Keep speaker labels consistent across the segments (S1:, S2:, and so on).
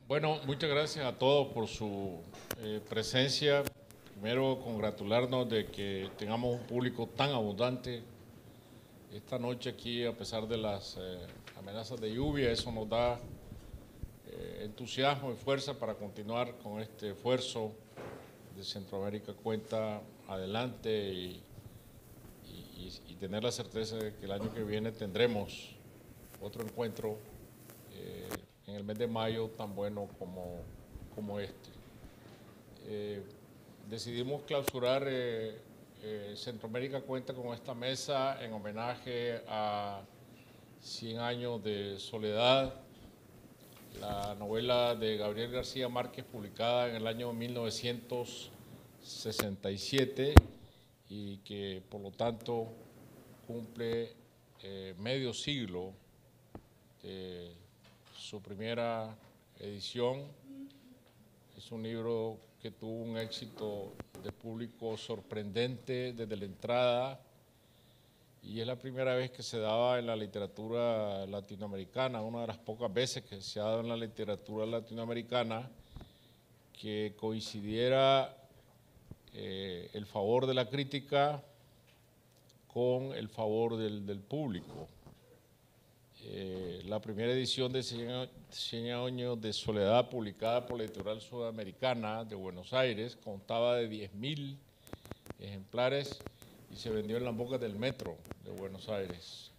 S1: Bueno, muchas gracias a todos por su presencia. Primero, congratularnos de que tengamos un público tan abundante esta noche aquí, a pesar de las amenazas de lluvia. Eso nos da entusiasmo y fuerza para continuar con este esfuerzo de Centroamérica Cuenta adelante y tener la certeza de que el año que viene tendremos otro encuentro en el mes de mayo tan bueno como este. Decidimos clausurar Centroamérica Cuenta con esta mesa en homenaje a 100 años de soledad, la novela de Gabriel García Márquez publicada en el año 1967 y que por lo tanto cumple medio siglo de su primera edición. Es un libro que tuvo un éxito de público sorprendente desde la entrada y es la primera vez que se daba en la literatura latinoamericana, una de las pocas veces que se ha dado en la literatura latinoamericana que coincidiera el favor de la crítica con el favor del público. La primera edición de 100 años de soledad publicada por la Editorial Sudamericana de Buenos Aires contaba de 10.000 ejemplares y se vendió en las bocas del metro de Buenos Aires.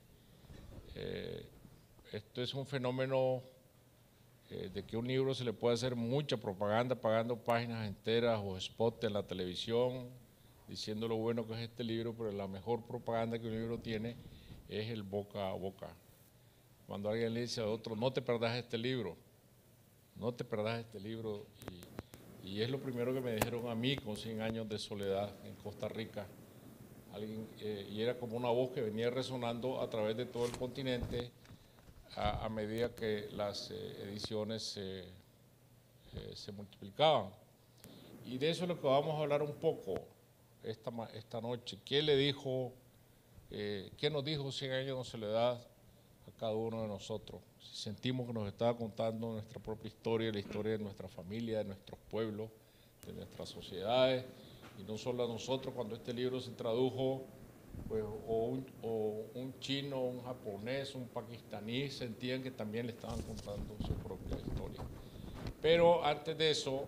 S1: Esto es un fenómeno de que un libro se le puede hacer mucha propaganda pagando páginas enteras o spots en la televisión diciendo lo bueno que es este libro, pero la mejor propaganda que un libro tiene es el boca a boca. Cuando alguien le dice a otro, no te perdás este libro, no te perdás este libro, y es lo primero que me dijeron a mí con 100 años de soledad en Costa Rica. Y era como una voz que venía resonando a través de todo el continente a medida que las ediciones se multiplicaban. Y de eso es lo que vamos a hablar un poco esta noche. ¿Qué le dijo, qué nos dijo 100 años de soledad a cada uno de nosotros? Si sentimos que nos estaba contando nuestra propia historia, la historia de nuestra familia, de nuestros pueblos, de nuestras sociedades, y no solo a nosotros. Cuando este libro se tradujo, pues, o un chino, un japonés, un pakistaní sentían que también le estaban contando su propia historia. Pero antes de eso,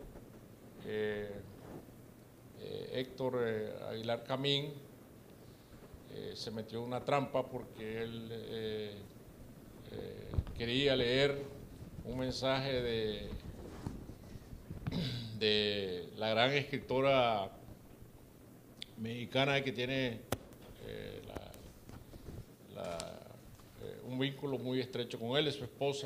S1: Héctor Aguilar Camín se metió en una trampa porque él quería leer un mensaje de la gran escritora mexicana que tiene un vínculo muy estrecho con él, es su esposa,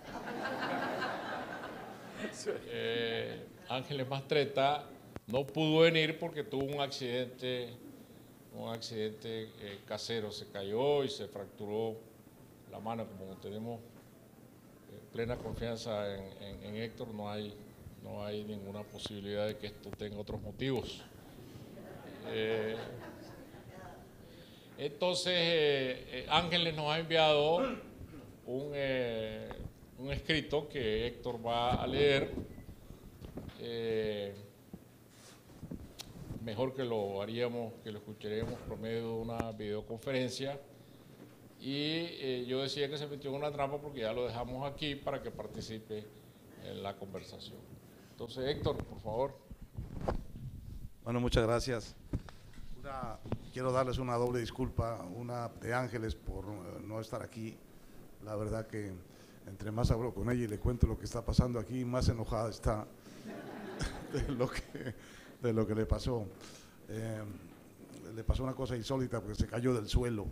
S1: Ángeles Mastretta. No pudo venir porque tuvo un accidente casero, se cayó y se fracturó la mano. Como tenemos plena confianza en Héctor, no hay ninguna posibilidad de que esto tenga otros motivos. Entonces, Ángeles nos ha enviado un escrito que Héctor va a leer. Mejor que lo escucharemos por medio de una videoconferencia. Y yo decía que se metió en una trampa porque ya lo dejamos aquí para que participe en la conversación. Entonces, Héctor, por favor.
S2: Bueno, muchas gracias. Quiero darles una doble disculpa, una de Ángeles por no estar aquí. La verdad que entre más hablo con ella y le cuento lo que está pasando aquí, más enojada está de lo que le pasó. Le pasó una cosa insólita porque se cayó del suelo.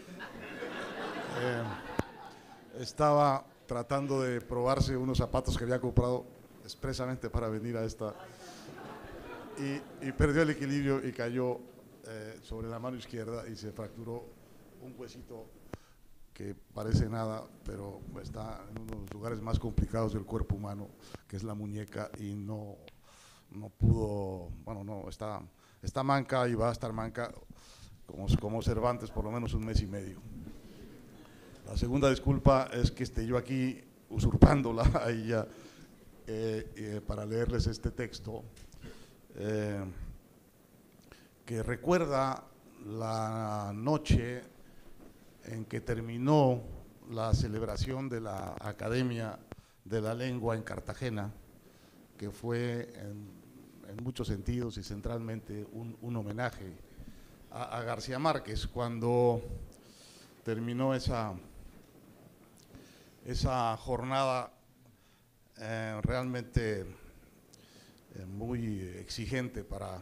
S2: Estaba tratando de probarse unos zapatos que había comprado expresamente para venir a esta y perdió el equilibrio y cayó sobre la mano izquierda y se fracturó un huesito que parece nada, pero está en uno de los lugares más complicados del cuerpo humano, que es la muñeca, y no pudo, bueno, no, está manca y va a estar manca como Cervantes por lo menos un mes y medio. La segunda disculpa es que esté yo aquí usurpándola a ella para leerles este texto que recuerda la noche en que terminó la celebración de la Academia de la Lengua en Cartagena, que fue en muchos sentidos y centralmente un homenaje a García Márquez. Cuando terminó esa jornada realmente muy exigente para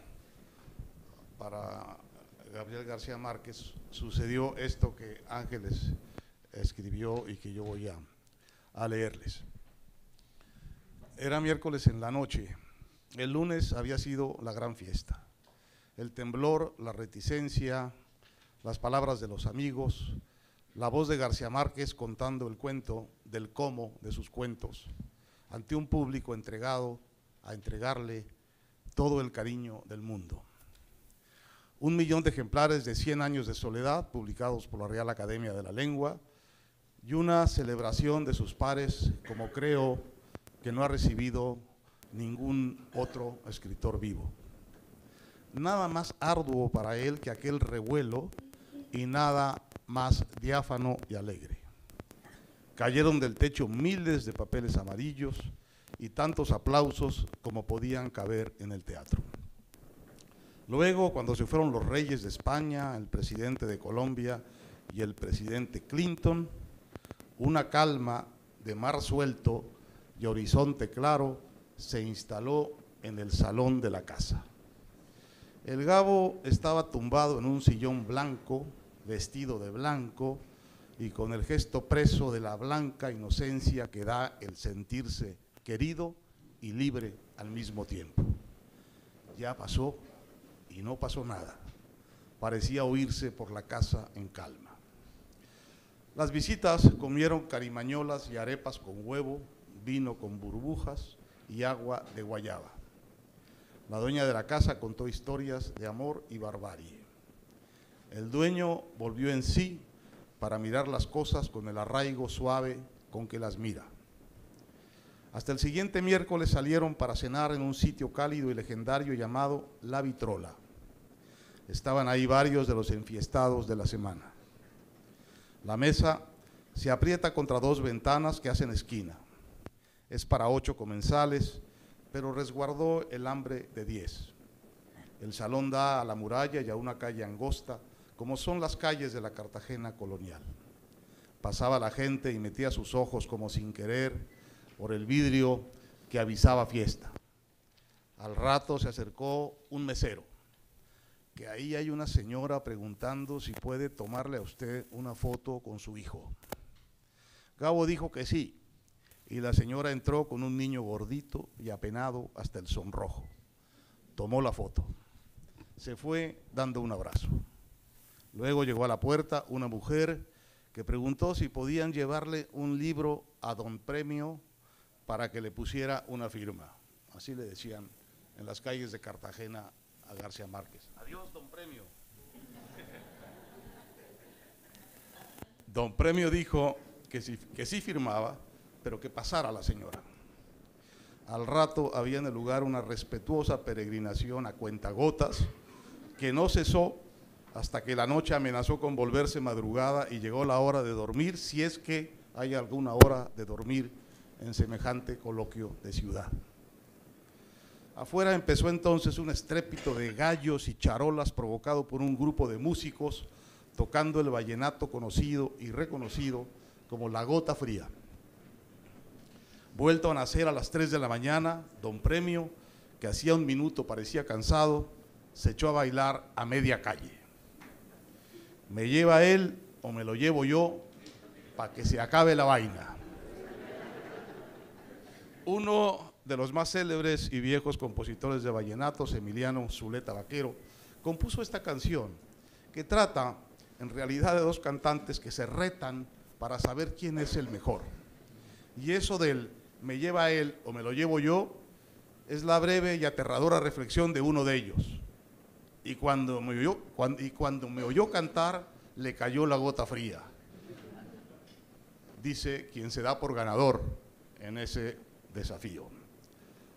S2: Gabriel García Márquez, sucedió esto que Ángeles escribió y que yo voy a leerles. Era miércoles en la noche. El lunes había sido la gran fiesta. El temblor, la reticencia, las palabras de los amigos, la voz de García Márquez contando el cuento del cómo de sus cuentos, ante un público entregado a entregarle todo el cariño del mundo. 1 millón de ejemplares de 100 años de soledad, publicados por la Real Academia de la Lengua, y una celebración de sus pares, como creo que no ha recibido ningún otro escritor vivo. Nada más arduo para él que aquel revuelo y nada más diáfano y alegre. Cayeron del techo miles de papeles amarillos y tantos aplausos como podían caber en el teatro. Luego, cuando se fueron los reyes de España, el presidente de Colombia y el presidente Clinton, una calma de mar suelto y horizonte claro se instaló en el salón de la casa. El Gabo estaba tumbado en un sillón blanco, vestido de blanco y con el gesto preso de la blanca inocencia que da el sentirse querido y libre al mismo tiempo. Ya pasó y no pasó nada. Parecía oírse por la casa en calma. Las visitas comieron carimañolas y arepas con huevo, vino con burbujas y agua de guayaba. La dueña de la casa contó historias de amor y barbarie. El dueño volvió en sí para mirar las cosas con el arraigo suave con que las mira. Hasta el siguiente miércoles salieron para cenar en un sitio cálido y legendario llamado La Vitrola. Estaban ahí varios de los enfiestados de la semana. La mesa se aprieta contra 2 ventanas que hacen esquina. Es para 8 comensales, pero resguardó el hambre de 10. El salón da a la muralla y a una calle angosta, como son las calles de la Cartagena colonial. Pasaba la gente y metía sus ojos como sin querer por el vidrio que avisaba fiesta. Al rato se acercó un mesero, que ahí hay una señora preguntando si puede tomarle a usted una foto con su hijo. Gabo dijo que sí, y la señora entró con un niño gordito y apenado hasta el sonrojo. Tomó la foto. Se fue dando un abrazo. Luego llegó a la puerta una mujer que preguntó si podían llevarle un libro a don Premio para que le pusiera una firma. Así le decían en las calles de Cartagena a García Márquez. Adiós, don Premio. Don Premio dijo que sí firmaba, pero que pasara la señora. Al rato había en el lugar una respetuosa peregrinación a cuentagotas que no cesó hasta que la noche amenazó con volverse madrugada y llegó la hora de dormir, si es que hay alguna hora de dormir en semejante coloquio de ciudad. Afuera empezó entonces un estrépito de gallos y charolas provocado por un grupo de músicos tocando el vallenato conocido y reconocido como La Gota Fría. Vuelto a nacer a las 3 de la mañana, don Premio, que hacía un minuto parecía cansado, se echó a bailar a media calle. ¿Me lleva él o me lo llevo yo para que se acabe la vaina? Uno de los más célebres y viejos compositores de vallenatos, Emiliano Zuleta Vaquero, compuso esta canción que trata en realidad de 2 cantantes que se retan para saber quién es el mejor. Y eso del me lleva él o me lo llevo yo es la breve y aterradora reflexión de uno de ellos. Y cuando me oyó cantar, le cayó la gota fría. Dice quien se da por ganador en ese desafío.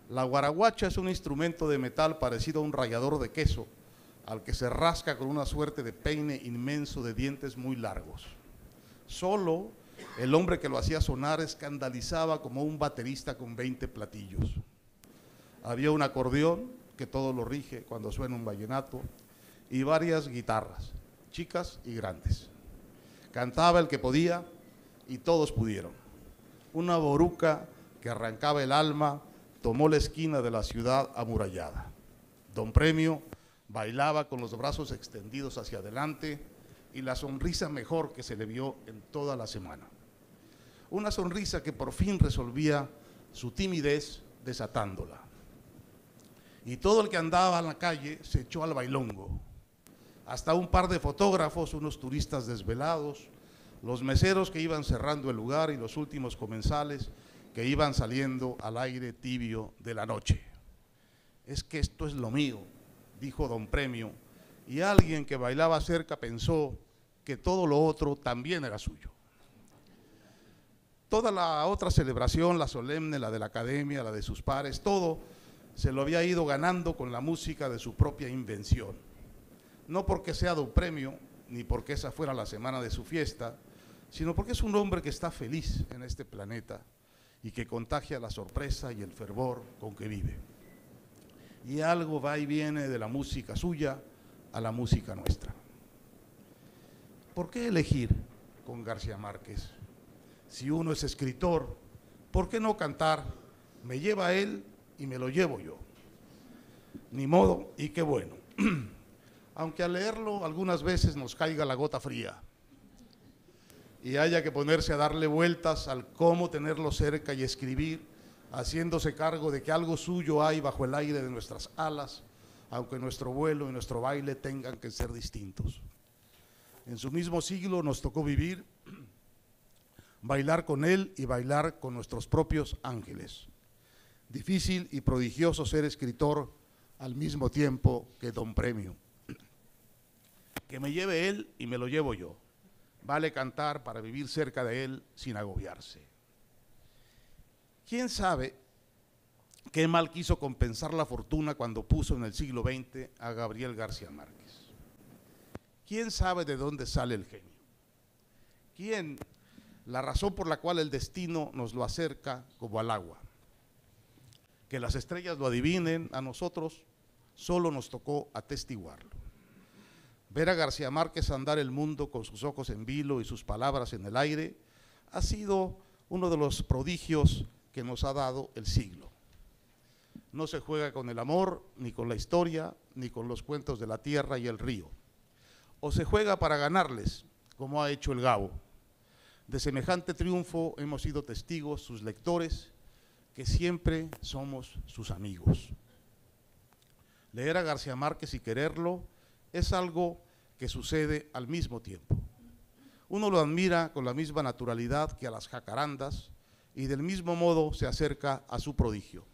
S2: La guaraguacha es un instrumento de metal parecido a un rallador de queso, al que se rasca con una suerte de peine inmenso de dientes muy largos. Solo el hombre que lo hacía sonar escandalizaba como un baterista con 20 platillos. Había un acordeón que todo lo rige cuando suena un vallenato y varias guitarras, chicas y grandes. Cantaba el que podía y todos pudieron. Una boruca que arrancaba el alma tomó la esquina de la ciudad amurallada. Don Premio bailaba con los brazos extendidos hacia adelante y la sonrisa mejor que se le vio en toda la semana. Una sonrisa que por fin resolvía su timidez desatándola. Y todo el que andaba en la calle se echó al bailongo. Hasta un par de fotógrafos, unos turistas desvelados, los meseros que iban cerrando el lugar y los últimos comensales que iban saliendo al aire tibio de la noche. Es que esto es lo mío, dijo Don Premio, y alguien que bailaba cerca pensó que todo lo otro también era suyo. Toda la otra celebración, la solemne, la de la academia, la de sus pares, todo se lo había ido ganando con la música de su propia invención. No porque sea Don Premio, ni porque esa fuera la semana de su fiesta, sino porque es un hombre que está feliz en este planeta y que contagia la sorpresa y el fervor con que vive. Y algo va y viene de la música suya a la música nuestra. ¿Por qué elegir con García Márquez? Si uno es escritor, ¿por qué no cantar? Me lleva él y me lo llevo yo. Ni modo, y qué bueno. Aunque al leerlo algunas veces nos caiga la gota fría y haya que ponerse a darle vueltas al cómo tenerlo cerca y escribir, haciéndose cargo de que algo suyo hay bajo el aire de nuestras alas, aunque nuestro vuelo y nuestro baile tengan que ser distintos. En su mismo siglo nos tocó vivir, bailar con él y bailar con nuestros propios ángeles. Difícil y prodigioso ser escritor al mismo tiempo que Don Premio. Que me lleve él y me lo llevo yo. Vale cantar para vivir cerca de él sin agobiarse. ¿Quién sabe qué mal quiso compensar la fortuna cuando puso en el siglo XX a Gabriel García Márquez? ¿Quién sabe de dónde sale el genio? ¿Quién? La razón por la cual el destino nos lo acerca como al agua. Que las estrellas lo adivinen, a nosotros solo nos tocó atestiguarlo. Ver a García Márquez andar el mundo con sus ojos en vilo y sus palabras en el aire ha sido uno de los prodigios que nos ha dado el siglo. No se juega con el amor, ni con la historia, ni con los cuentos de la tierra y el río. O se juega para ganarles, como ha hecho el Gabo. De semejante triunfo hemos sido testigos, sus lectores, que siempre somos sus amigos. Leer a García Márquez y quererlo es algo que sucede al mismo tiempo. Uno lo admira con la misma naturalidad que a las jacarandas y del mismo modo se acerca a su prodigio.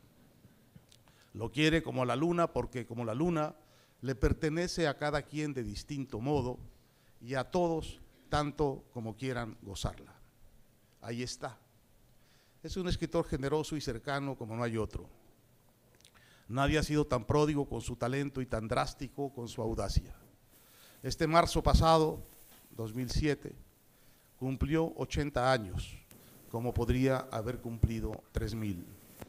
S2: Lo quiere como a la luna porque como la luna le pertenece a cada quien de distinto modo y a todos tanto como quieran gozarla. Ahí está. Es un escritor generoso y cercano como no hay otro. Nadie ha sido tan pródigo con su talento y tan drástico con su audacia. Este marzo pasado, 2007, cumplió 80 años, como podría haber cumplido 3000.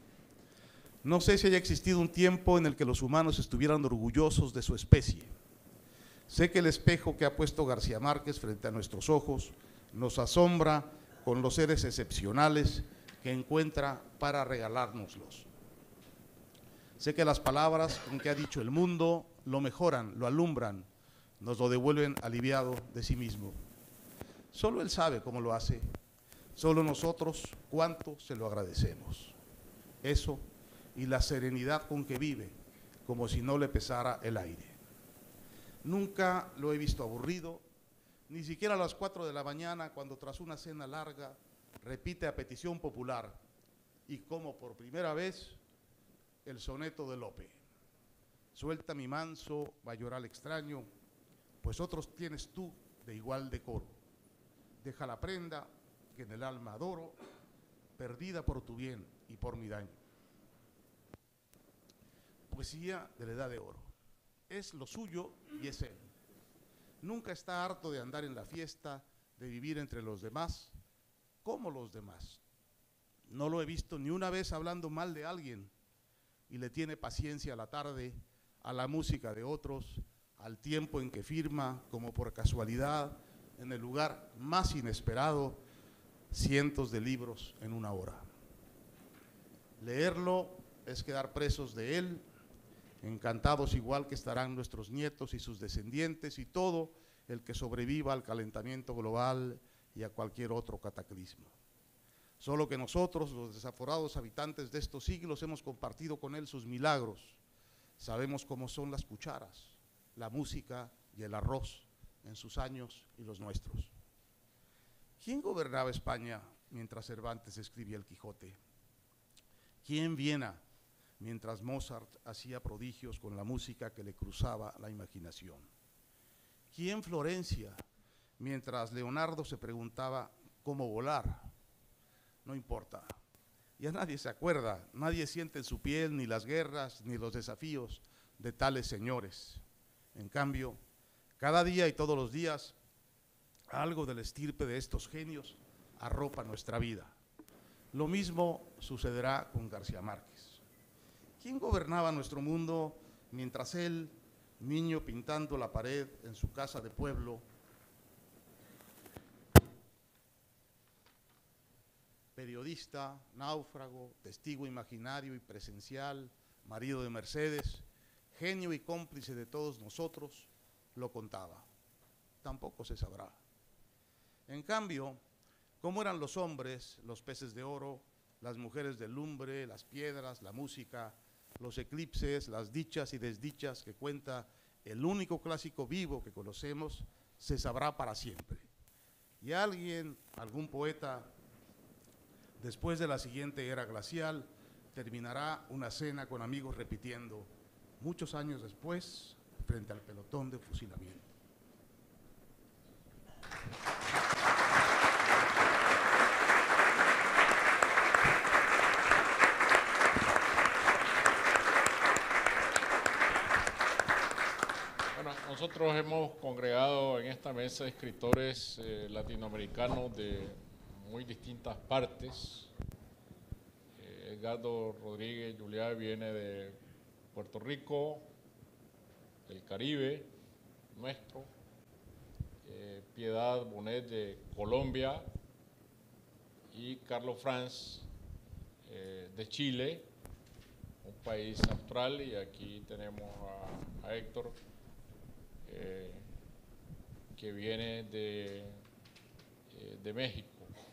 S2: No sé si haya existido un tiempo en el que los humanos estuvieran orgullosos de su especie. Sé que el espejo que ha puesto García Márquez frente a nuestros ojos nos asombra con los seres excepcionales que encuentra para regalárnoslos. Sé que las palabras con que ha dicho el mundo lo mejoran, lo alumbran, nos lo devuelven aliviado de sí mismo. Solo él sabe cómo lo hace, solo nosotros cuánto se lo agradecemos. Eso y la serenidad con que vive, como si no le pesara el aire. Nunca lo he visto aburrido, ni siquiera a las 4 de la mañana, cuando tras una cena larga repite a petición popular y como por primera vez el soneto de Lope. Suelta mi manso mayoral extraño, pues otros tienes tú de igual decoro. Deja la prenda que en el alma adoro, perdida por tu bien y por mi daño. poesía de la Edad de Oro. Es lo suyo y es él. Nunca está harto de andar en la fiesta, de vivir entre los demás, como los demás. No lo he visto ni una vez hablando mal de alguien y le tiene paciencia a la tarde, a la música de otros, al tiempo en que firma, como por casualidad, en el lugar más inesperado, cientos de libros en una hora. Leerlo es quedar presos de él, encantados igual que estarán nuestros nietos y sus descendientes y todo el que sobreviva al calentamiento global y a cualquier otro cataclismo. Solo que nosotros, los desaforados habitantes de estos siglos, hemos compartido con él sus milagros. Sabemos cómo son las cucharas, la música y el arroz en sus años y los nuestros. ¿Quién gobernaba España mientras Cervantes escribía el Quijote? ¿Quién Viena mientras Mozart hacía prodigios con la música que le cruzaba la imaginación? ¿Quién Florencia mientras Leonardo se preguntaba cómo volar? No importa, ya nadie se acuerda, nadie siente en su piel ni las guerras ni los desafíos de tales señores. En cambio, cada día y todos los días, algo del estirpe de estos genios arropa nuestra vida. Lo mismo sucederá con García Márquez. ¿Quién gobernaba nuestro mundo mientras él, niño pintando la pared en su casa de pueblo, periodista, náufrago, testigo imaginario y presencial, marido de Mercedes, genio y cómplice de todos nosotros, lo contaba? Tampoco se sabrá. En cambio, ¿cómo eran los hombres, los peces de oro, las mujeres de lumbre, las piedras, la música, los eclipses, las dichas y desdichas que cuenta el único clásico vivo que conocemos, se sabrá para siempre? Y alguien, algún poeta, después de la siguiente era glacial, terminará una cena con amigos repitiendo, muchos años después, frente al pelotón de fusilamiento.
S1: Bueno, nosotros hemos congregado en esta mesa escritores latinoamericanos de muy distintas partes. Edgardo Rodríguez Juliá viene de Puerto Rico, del Caribe, nuestro. Piedad Bonet de Colombia y Carlos Franz de Chile, un país austral, y aquí tenemos a Héctor que viene de México.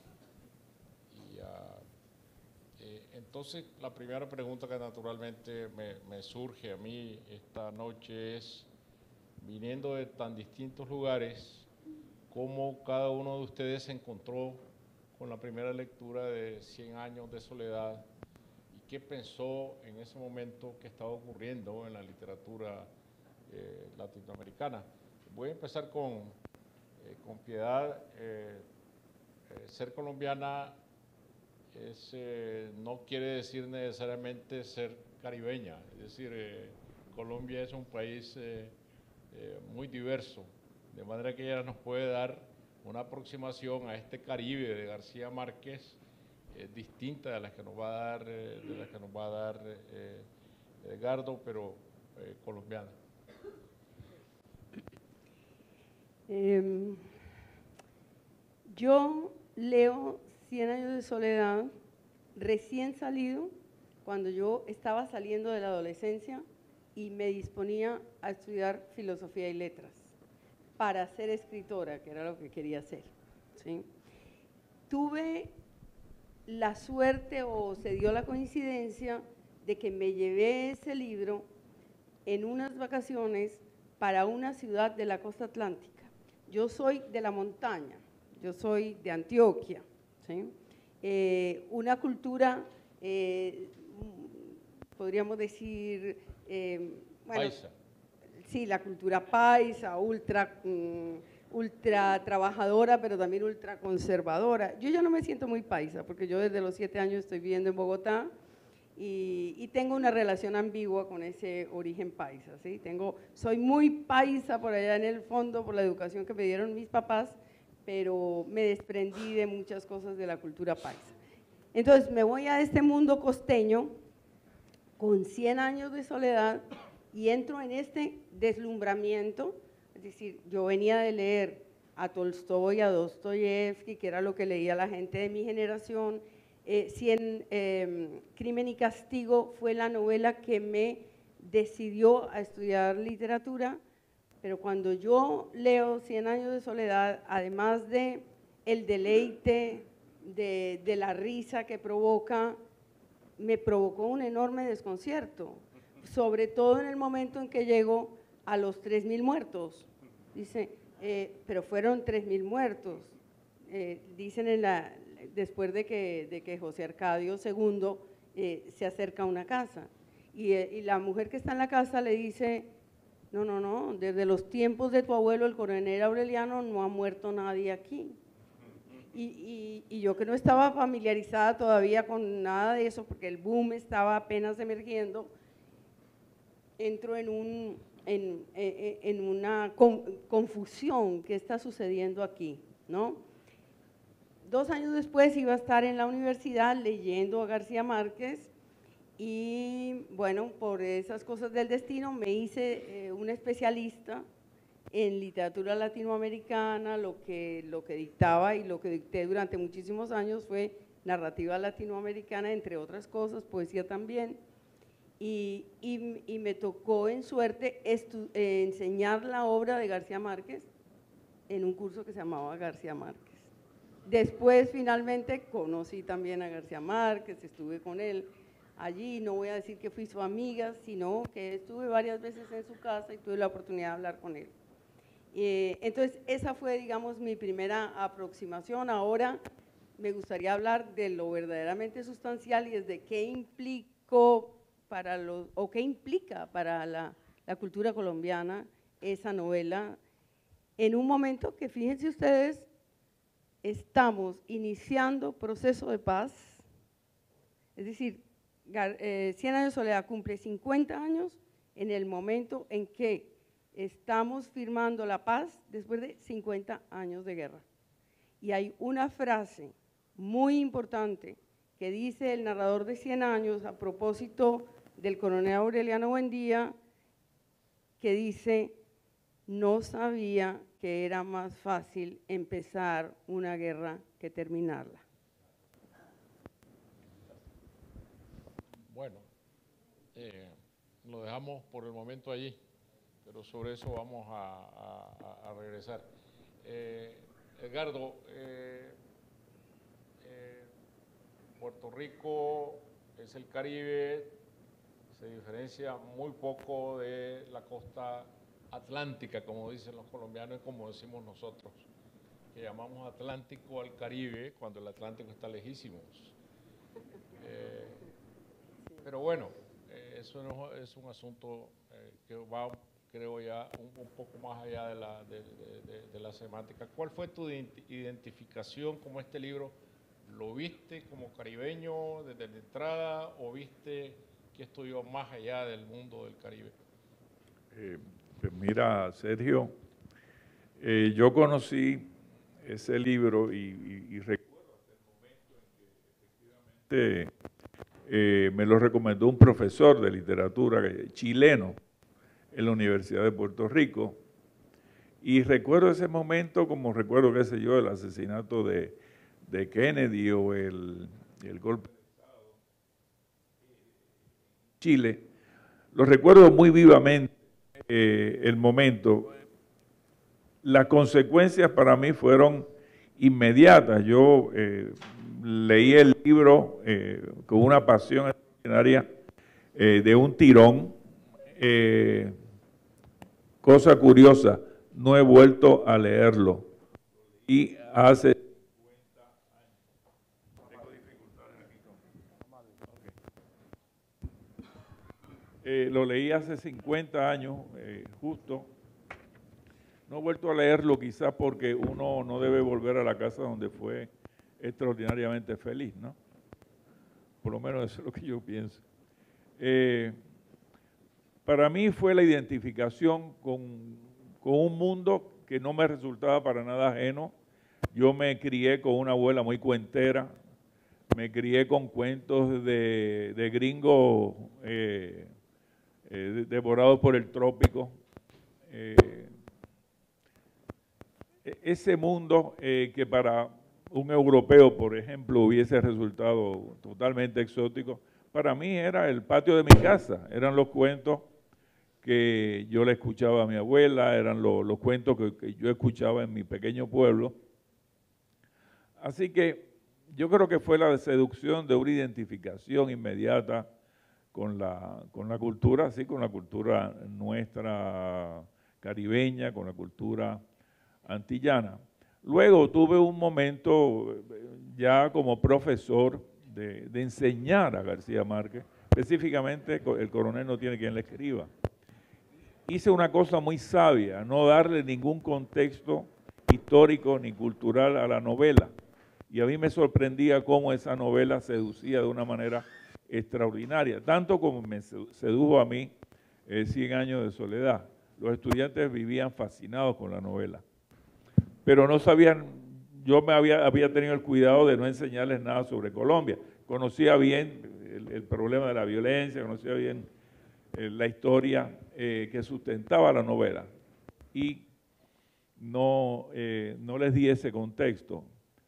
S1: Entonces, la primera pregunta que naturalmente me surge a mí esta noche es, viniendo de tan distintos lugares, ¿cómo cada uno de ustedes se encontró con la primera lectura de 100 años de soledad y qué pensó en ese momento que estaba ocurriendo en la literatura latinoamericana? Voy a empezar con Piedad. Ser colombiana no quiere decir necesariamente ser caribeña, es decir, Colombia es un país muy diverso, de manera que ella nos puede dar una aproximación a este Caribe de García Márquez distinta de las que nos va a dar, Edgardo, pero colombiana.
S3: Yo leo 100 años de soledad recién salido, cuando yo estaba saliendo de la adolescencia y me disponía a estudiar filosofía y letras para ser escritora, que era lo que quería hacer, ¿sí? Tuve la suerte, o se dio la coincidencia, de que me llevé ese libro en unas vacaciones para una ciudad de la costa atlántica. Yo soy de la montaña, yo soy de Antioquia, ¿sí? Una cultura, podríamos decir, bueno,
S1: Paisa.
S3: Sí, la cultura paisa, ultra trabajadora, pero también ultra conservadora. Yo ya no me siento muy paisa, porque yo desde los 7 años estoy viviendo en Bogotá y tengo una relación ambigua con ese origen paisa, ¿sí? Soy muy paisa por allá en el fondo, por la educación que me dieron mis papás, pero me desprendí de muchas cosas de la cultura paisa. Entonces me voy a este mundo costeño con 100 años de soledad y entro en este deslumbramiento, es decir, yo venía de leer a Tolstoy, a Dostoyevsky, que era lo que leía la gente de mi generación. Crimen y Castigo fue la novela que me decidió a estudiar literatura, pero cuando yo leo 100 años de soledad, además de el deleite, de la risa que provoca, me provocó un enorme desconcierto, sobre todo en el momento en que llego a los 3.000 muertos. Dice, pero fueron 3.000 muertos, dicen después de que José Arcadio II se acerca a una casa y la mujer que está en la casa le dice, no, desde los tiempos de tu abuelo el coronel Aureliano no ha muerto nadie aquí. Y yo que no estaba familiarizada todavía con nada de eso, porque el boom estaba apenas emergiendo, entro en una confusión. ¿Qué está sucediendo aquí? ¿No? 2 años después iba a estar en la universidad leyendo a García Márquez y bueno, por esas cosas del destino me hice un especialista en literatura latinoamericana. Lo que dictaba y lo que dicté durante muchísimos años fue narrativa latinoamericana, entre otras cosas, poesía también. Y me tocó en suerte enseñar la obra de García Márquez en un curso que se llamaba García Márquez. Después finalmente conocí también a García Márquez, estuve con él allí, no voy a decir que fui su amiga, sino que estuve varias veces en su casa y tuve la oportunidad de hablar con él. Entonces esa fue, digamos, mi primera aproximación. Ahora me gustaría hablar de lo verdaderamente sustancial y es de qué implicó qué implica para la cultura colombiana esa novela, en un momento que, fíjense ustedes, estamos iniciando proceso de paz, es decir, 100 años de soledad cumple 50 años en el momento en que estamos firmando la paz después de 50 años de guerra. Y hay una frase muy importante que dice el narrador de 100 años a propósito del coronel Aureliano Buendía, que dice, no sabía que era más fácil empezar una guerra que terminarla.
S1: Bueno, lo dejamos por el momento allí, pero sobre eso vamos a regresar. Edgardo, Puerto Rico es el Caribe, se diferencia muy poco de la costa atlántica, como dicen los colombianos y como decimos nosotros, que llamamos Atlántico al Caribe cuando el Atlántico está lejísimos. Pero bueno, eso no es un asunto que va, creo ya, un poco más allá de la semántica. ¿Cuál fue tu identificación como este libro? ¿Lo viste como caribeño desde la entrada o viste que esto iba más allá del mundo del Caribe?
S4: Pues mira, Sergio, yo conocí ese libro y recuerdo hasta el momento en que efectivamente me lo recomendó un profesor de literatura chileno en la Universidad de Puerto Rico, y recuerdo ese momento como recuerdo, qué sé yo, el asesinato de Kennedy o el golpe de Estado en Chile. Lo recuerdo muy vivamente. El momento, las consecuencias para mí fueron inmediatas. Yo leí el libro con una pasión extraordinaria de un tirón. Cosa curiosa, no he vuelto a leerlo. Y hace 50 años. Tengo dificultades aquí. Lo leí hace 50 años, justo. No he vuelto a leerlo quizás porque uno no debe volver a la casa donde fue extraordinariamente feliz, ¿no? Por lo menos eso es lo que yo pienso. Para mí fue la identificación con un mundo que no me resultaba para nada ajeno. Yo me crié con una abuela muy cuentera, me crié con cuentos de gringos devorados por el trópico. Ese mundo que para un europeo, por ejemplo, hubiese resultado totalmente exótico, para mí era el patio de mi casa, eran los cuentos que yo le escuchaba a mi abuela, eran los cuentos que yo escuchaba en mi pequeño pueblo. Así que yo creo que fue la seducción de una identificación inmediata con la cultura, así con la cultura nuestra caribeña, con la cultura antillana. Luego tuve un momento ya como profesor de enseñar a García Márquez, específicamente El coronel no tiene quien le escriba. Hice una cosa muy sabia, no darle ningún contexto histórico ni cultural a la novela. Y a mí me sorprendía cómo esa novela seducía de una manera extraordinaria, tanto como me sedujo a mí 100 años de soledad. Los estudiantes vivían fascinados con la novela, pero no sabían, yo había tenido el cuidado de no enseñarles nada sobre Colombia. Conocía bien el problema de la violencia, conocía bien la historia que sustentaba la novela y no les di ese contexto.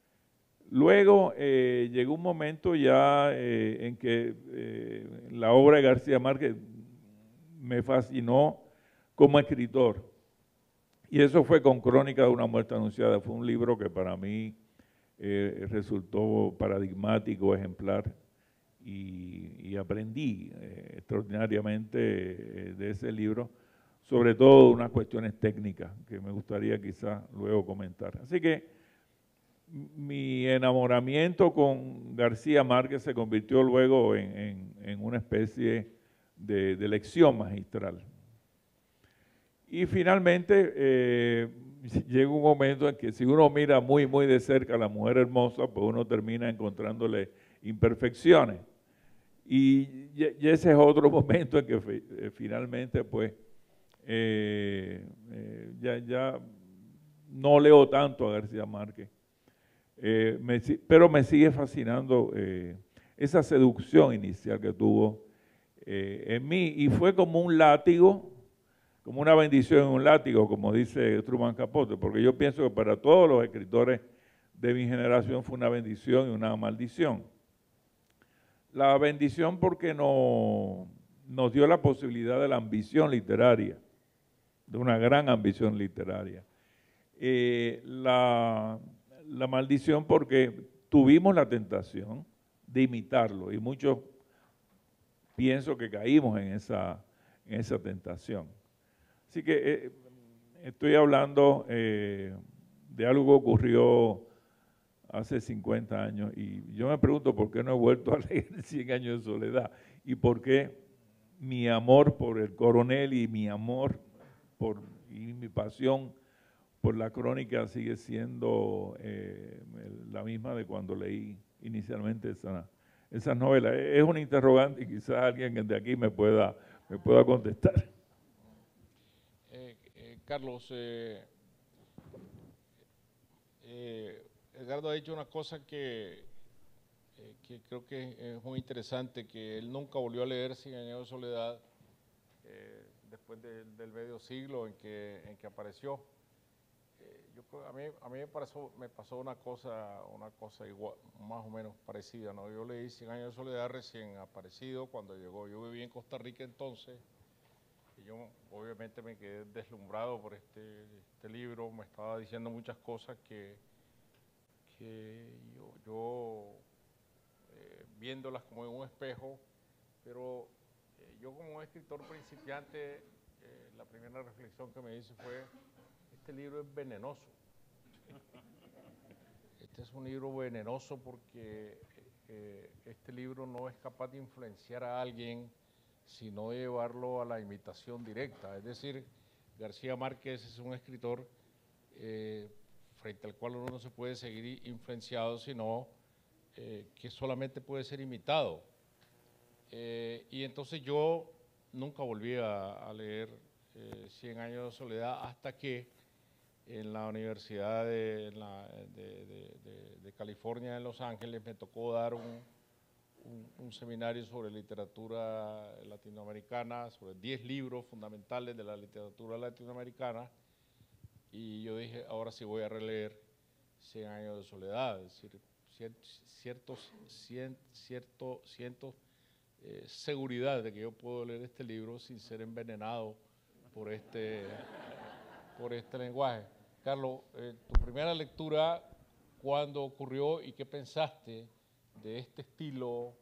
S4: Luego llegó un momento ya en que la obra de García Márquez me fascinó como escritor. Y eso fue con Crónica de una muerte anunciada. Fue un libro que para mí resultó paradigmático, ejemplar, y aprendí extraordinariamente de ese libro, sobre todo unas cuestiones técnicas que me gustaría quizás luego comentar. Así que mi enamoramiento con García Márquez se convirtió luego en una especie de lección magistral. Y finalmente llega un momento en que si uno mira muy, muy de cerca a la mujer hermosa, pues uno termina encontrándole imperfecciones. Y ese es otro momento en que finalmente pues ya no leo tanto a García Márquez. Pero me sigue fascinando esa seducción inicial que tuvo en mí, y fue como un látigo, como una bendición en un látigo, como dice Truman Capote, porque yo pienso que para todos los escritores de mi generación fue una bendición y una maldición. La bendición porque nos dio la posibilidad de la ambición literaria, de una gran ambición literaria. La maldición porque tuvimos la tentación de imitarlo, y muchos pienso que caímos en esa tentación. Así que estoy hablando de algo que ocurrió hace 50 años, y yo me pregunto por qué no he vuelto a leer 100 años de soledad, y por qué mi amor por el coronel y mi amor y mi pasión por la crónica sigue siendo la misma de cuando leí inicialmente esa novela. Es un interrogante y quizás alguien de aquí me pueda contestar.
S1: Carlos, Edgardo ha dicho una cosa que creo que es muy interesante, que él nunca volvió a leer 100 años de soledad después del medio siglo en que apareció. A mí me pasó una cosa igual, más o menos parecida, ¿no? Yo leí 100 años de soledad recién aparecido cuando llegó. Yo vivía en Costa Rica entonces, y yo obviamente me quedé deslumbrado por este libro. Me estaba diciendo muchas cosas que yo viéndolas como en un espejo, pero yo como un escritor principiante, la primera reflexión que me hice fue: este libro es venenoso. Este es un libro venenoso porque este libro no es capaz de influenciar a alguien, sino de llevarlo a la imitación directa. Es decir, García Márquez es un escritor frente al cual uno no se puede seguir influenciado, sino que solamente puede ser imitado. Y entonces yo nunca volví a leer 100 años de soledad hasta que en la Universidad de California en Los Ángeles me tocó dar un seminario sobre literatura latinoamericana, sobre 10 libros fundamentales de la literatura latinoamericana, y yo dije, ahora sí voy a releer 100 años de soledad, es decir, siento seguridad de que yo puedo leer este libro sin ser envenenado por este lenguaje. Carlos, tu primera lectura, ¿cuándo ocurrió y qué pensaste de este estilo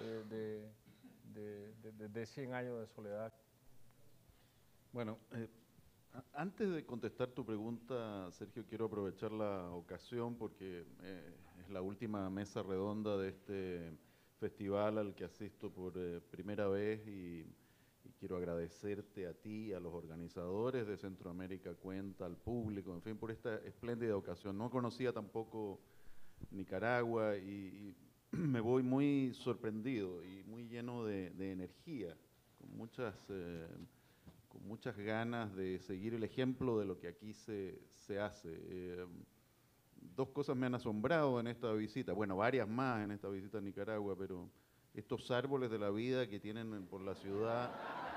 S1: de 100 años de soledad?
S5: Bueno, antes de contestar tu pregunta, Sergio, quiero aprovechar la ocasión porque es la última mesa redonda de este festival al que asisto por primera vez y quiero agradecerte a ti, a los organizadores de Centroamérica Cuenta, al público, en fin, por esta espléndida ocasión. No conocía tampoco Nicaragua y me voy muy sorprendido y muy lleno de energía, con muchas ganas de seguir el ejemplo de lo que aquí se hace. Dos cosas me han asombrado en esta visita, bueno, varias más en esta visita a Nicaragua, pero estos árboles de la vida que tienen por la ciudad.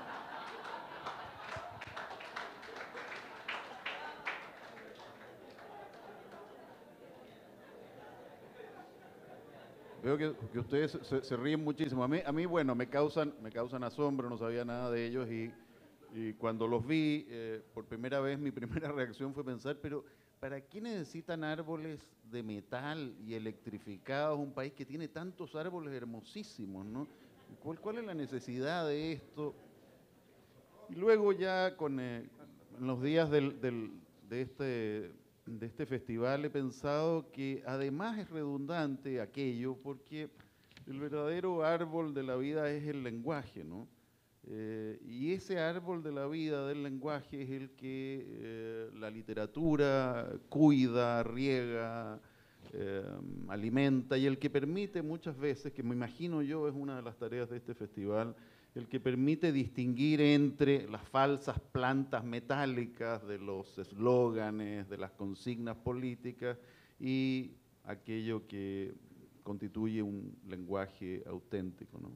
S5: Veo que ustedes se ríen muchísimo. A mí, bueno, me causan asombro, no sabía nada de ellos y cuando los vi por primera vez, mi primera reacción fue pensar, pero ¿para qué necesitan árboles de metal y electrificados un país que tiene tantos árboles hermosísimos, ¿no? ¿Cuál es la necesidad de esto? Y luego ya en los días de este festival he pensado que además es redundante aquello porque el verdadero árbol de la vida es el lenguaje, ¿no? Y ese árbol de la vida del lenguaje es el que la literatura cuida, riega, alimenta y el que permite muchas veces, que me imagino yo es una de las tareas de este festival, el que permite distinguir entre las falsas plantas metálicas de los eslóganes, de las consignas políticas y aquello que constituye un lenguaje auténtico, ¿no?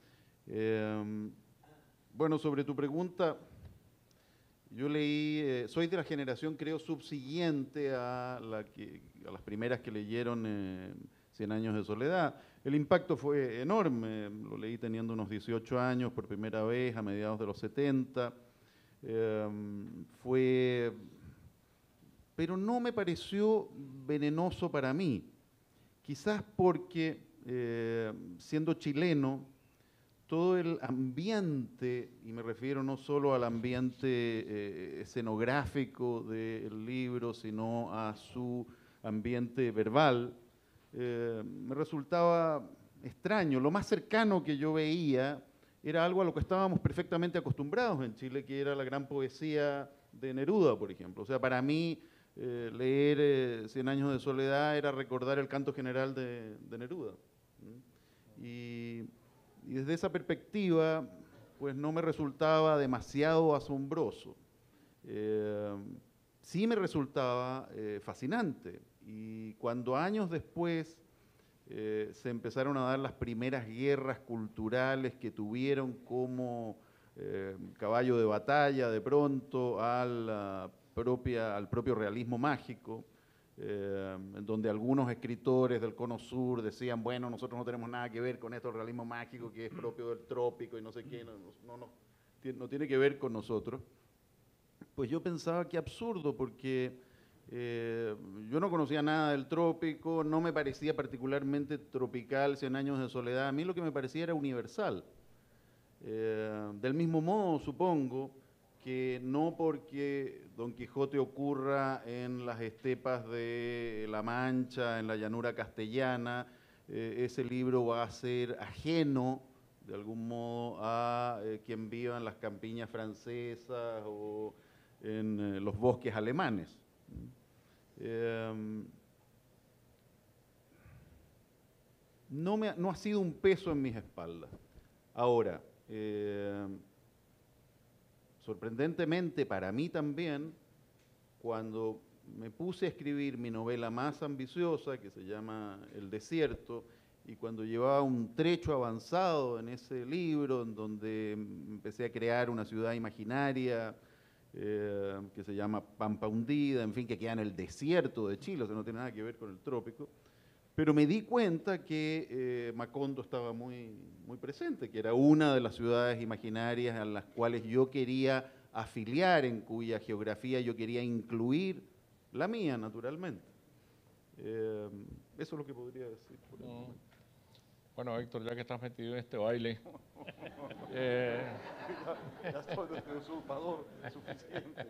S5: Bueno, sobre tu pregunta, yo leí, soy de la generación, creo, subsiguiente a las primeras que leyeron 100 años de soledad. El impacto fue enorme, lo leí teniendo unos 18 años por primera vez, a mediados de los 70. Pero no me pareció venenoso para mí, quizás porque, siendo chileno, todo el ambiente, y me refiero no solo al ambiente escenográfico del libro, sino a su ambiente verbal, me resultaba extraño. Lo más cercano que yo veía era algo a lo que estábamos perfectamente acostumbrados en Chile, que era la gran poesía de Neruda, por ejemplo. O sea, para mí leer 100 años de soledad era recordar el canto general de Neruda. Y desde esa perspectiva, pues no me resultaba demasiado asombroso. Sí me resultaba fascinante. Y cuando años después se empezaron a dar las primeras guerras culturales que tuvieron como caballo de batalla de pronto al propio realismo mágico, en donde algunos escritores del Cono Sur decían, bueno, nosotros no tenemos nada que ver con esto, el realismo mágico que es propio del trópico y no sé qué, no tiene que ver con nosotros. Pues yo pensaba que absurdo, porque yo no conocía nada del trópico, no me parecía particularmente tropical 100 años de soledad, a mí lo que me parecía era universal. Del mismo modo, supongo, que no porque Don Quijote ocurra en las estepas de La Mancha, en la llanura castellana, ese libro va a ser ajeno, de algún modo, a quien viva en las campiñas francesas o en los bosques alemanes. No ha sido un peso en mis espaldas. Ahora, sorprendentemente para mí también, cuando me puse a escribir mi novela más ambiciosa, que se llama El desierto, y cuando llevaba un trecho avanzado en ese libro, en donde empecé a crear una ciudad imaginaria, que se llama Pampa Hundida, en fin, que queda en el desierto de Chile, o sea, no tiene nada que ver con el trópico, pero me di cuenta que Macondo estaba muy presente, que era una de las ciudades imaginarias a las cuales yo quería afiliar, en cuya geografía yo quería incluir la mía, naturalmente. Eso es lo que podría decir por el momento.
S1: Bueno, Héctor, ya que estás metido en este baile,
S5: Ya estoy de usurpador, suficiente.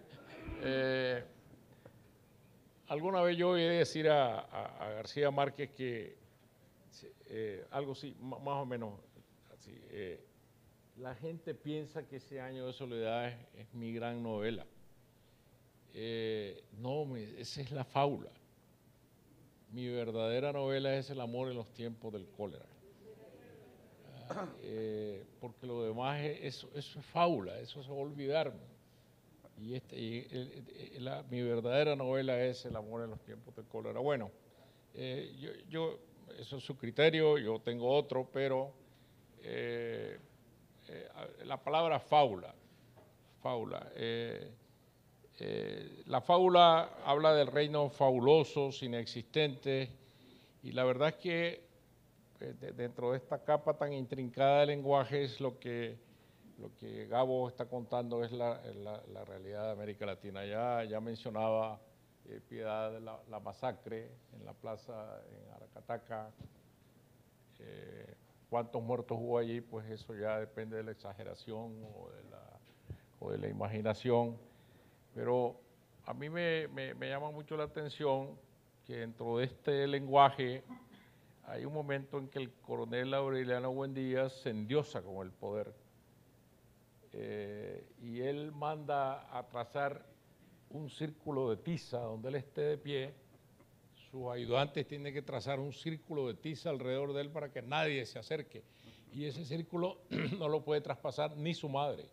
S1: alguna vez yo oí decir a García Márquez que algo así, más o menos así, la gente piensa que ese Año de Soledad es mi gran novela. No, esa es la fábula. Mi verdadera novela es El amor en los tiempos del cólera. Porque lo demás, eso es fábula, eso se va a olvidarme. Mi verdadera novela es El amor en los tiempos del cólera. Bueno, eso es su criterio, yo tengo otro, pero la palabra fábula. La fábula habla del reino fabulosos, inexistentes, y la verdad es que dentro de esta capa tan intrincada del lenguaje es lo que Gabo está contando es la realidad de América Latina. Ya mencionaba Piedad la masacre en la plaza en Aracataca. ¿Cuántos muertos hubo allí? Pues eso ya depende de la exageración o de la imaginación. Pero a mí me llama mucho la atención que dentro de este lenguaje hay un momento en que el coronel Aureliano Buendía se endiosa con el poder. Y él manda a trazar un círculo de tiza donde él esté de pie. Sus ayudantes tienen que trazar un círculo de tiza alrededor de él para que nadie se acerque. Y ese círculo no lo puede traspasar ni su madre.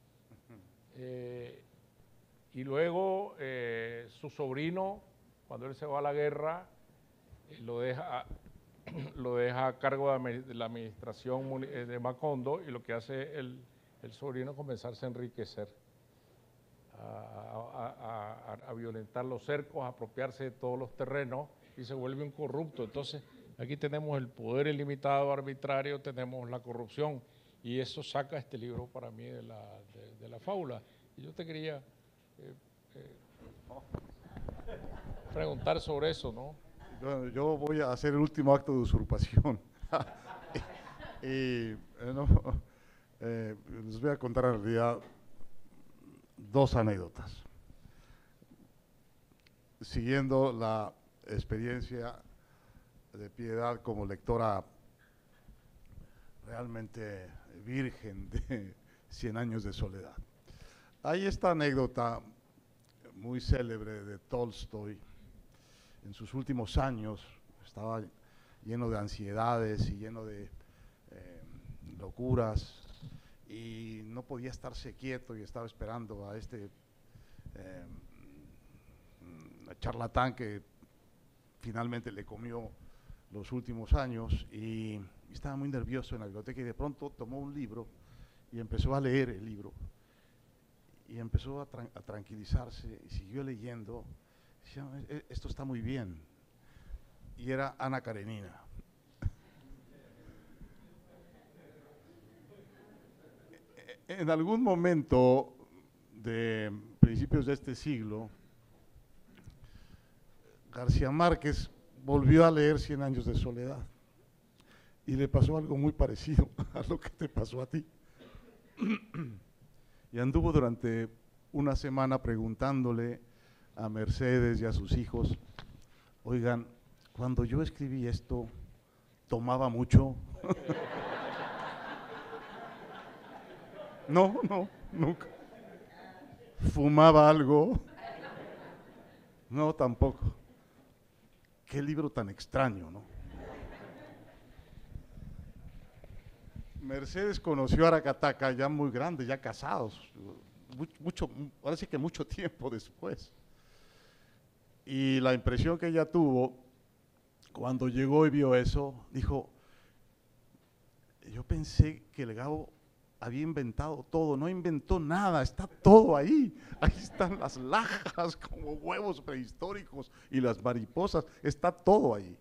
S1: Y luego su sobrino, cuando él se va a la guerra, lo deja a cargo de la administración de Macondo, y lo que hace el sobrino es comenzarse a enriquecer, a violentar los cercos, a apropiarse de todos los terrenos y se vuelve un corrupto. Entonces, aquí tenemos el poder ilimitado, arbitrario, tenemos la corrupción, y eso saca este libro para mí de la fábula. Y yo te quería preguntar sobre eso, ¿no?
S2: Yo voy a hacer el último acto de usurpación. Les voy a contar en realidad dos anécdotas. Siguiendo la experiencia de Piedad como lectora realmente virgen de 100 años de soledad. Hay esta anécdota muy célebre de Tolstoy. En sus últimos años estaba lleno de ansiedades y lleno de locuras, y no podía estarse quieto y estaba esperando a este charlatán que finalmente le comió los últimos años, y estaba muy nervioso en la biblioteca, y de pronto tomó un libro y empezó a leer el libro y empezó a tranquilizarse y siguió leyendo. Decía, esto está muy bien, y era Ana Karenina. En algún momento de principios de este siglo, García Márquez volvió a leer 100 años de soledad y le pasó algo muy parecido a lo que te pasó a ti. Y anduvo durante una semana preguntándole a Mercedes y a sus hijos, oigan, cuando yo escribí esto, ¿tomaba mucho? No, nunca. ¿Fumaba algo? No, tampoco. Qué libro tan extraño, ¿no? Mercedes conoció a Aracataca ya muy grande, ya casados, ahora sí que mucho tiempo después. Y la impresión que ella tuvo cuando llegó y vio eso, dijo, yo pensé que el Gabo había inventado todo, no inventó nada, está todo ahí. Ahí están las lajas como huevos prehistóricos y las mariposas, está todo ahí.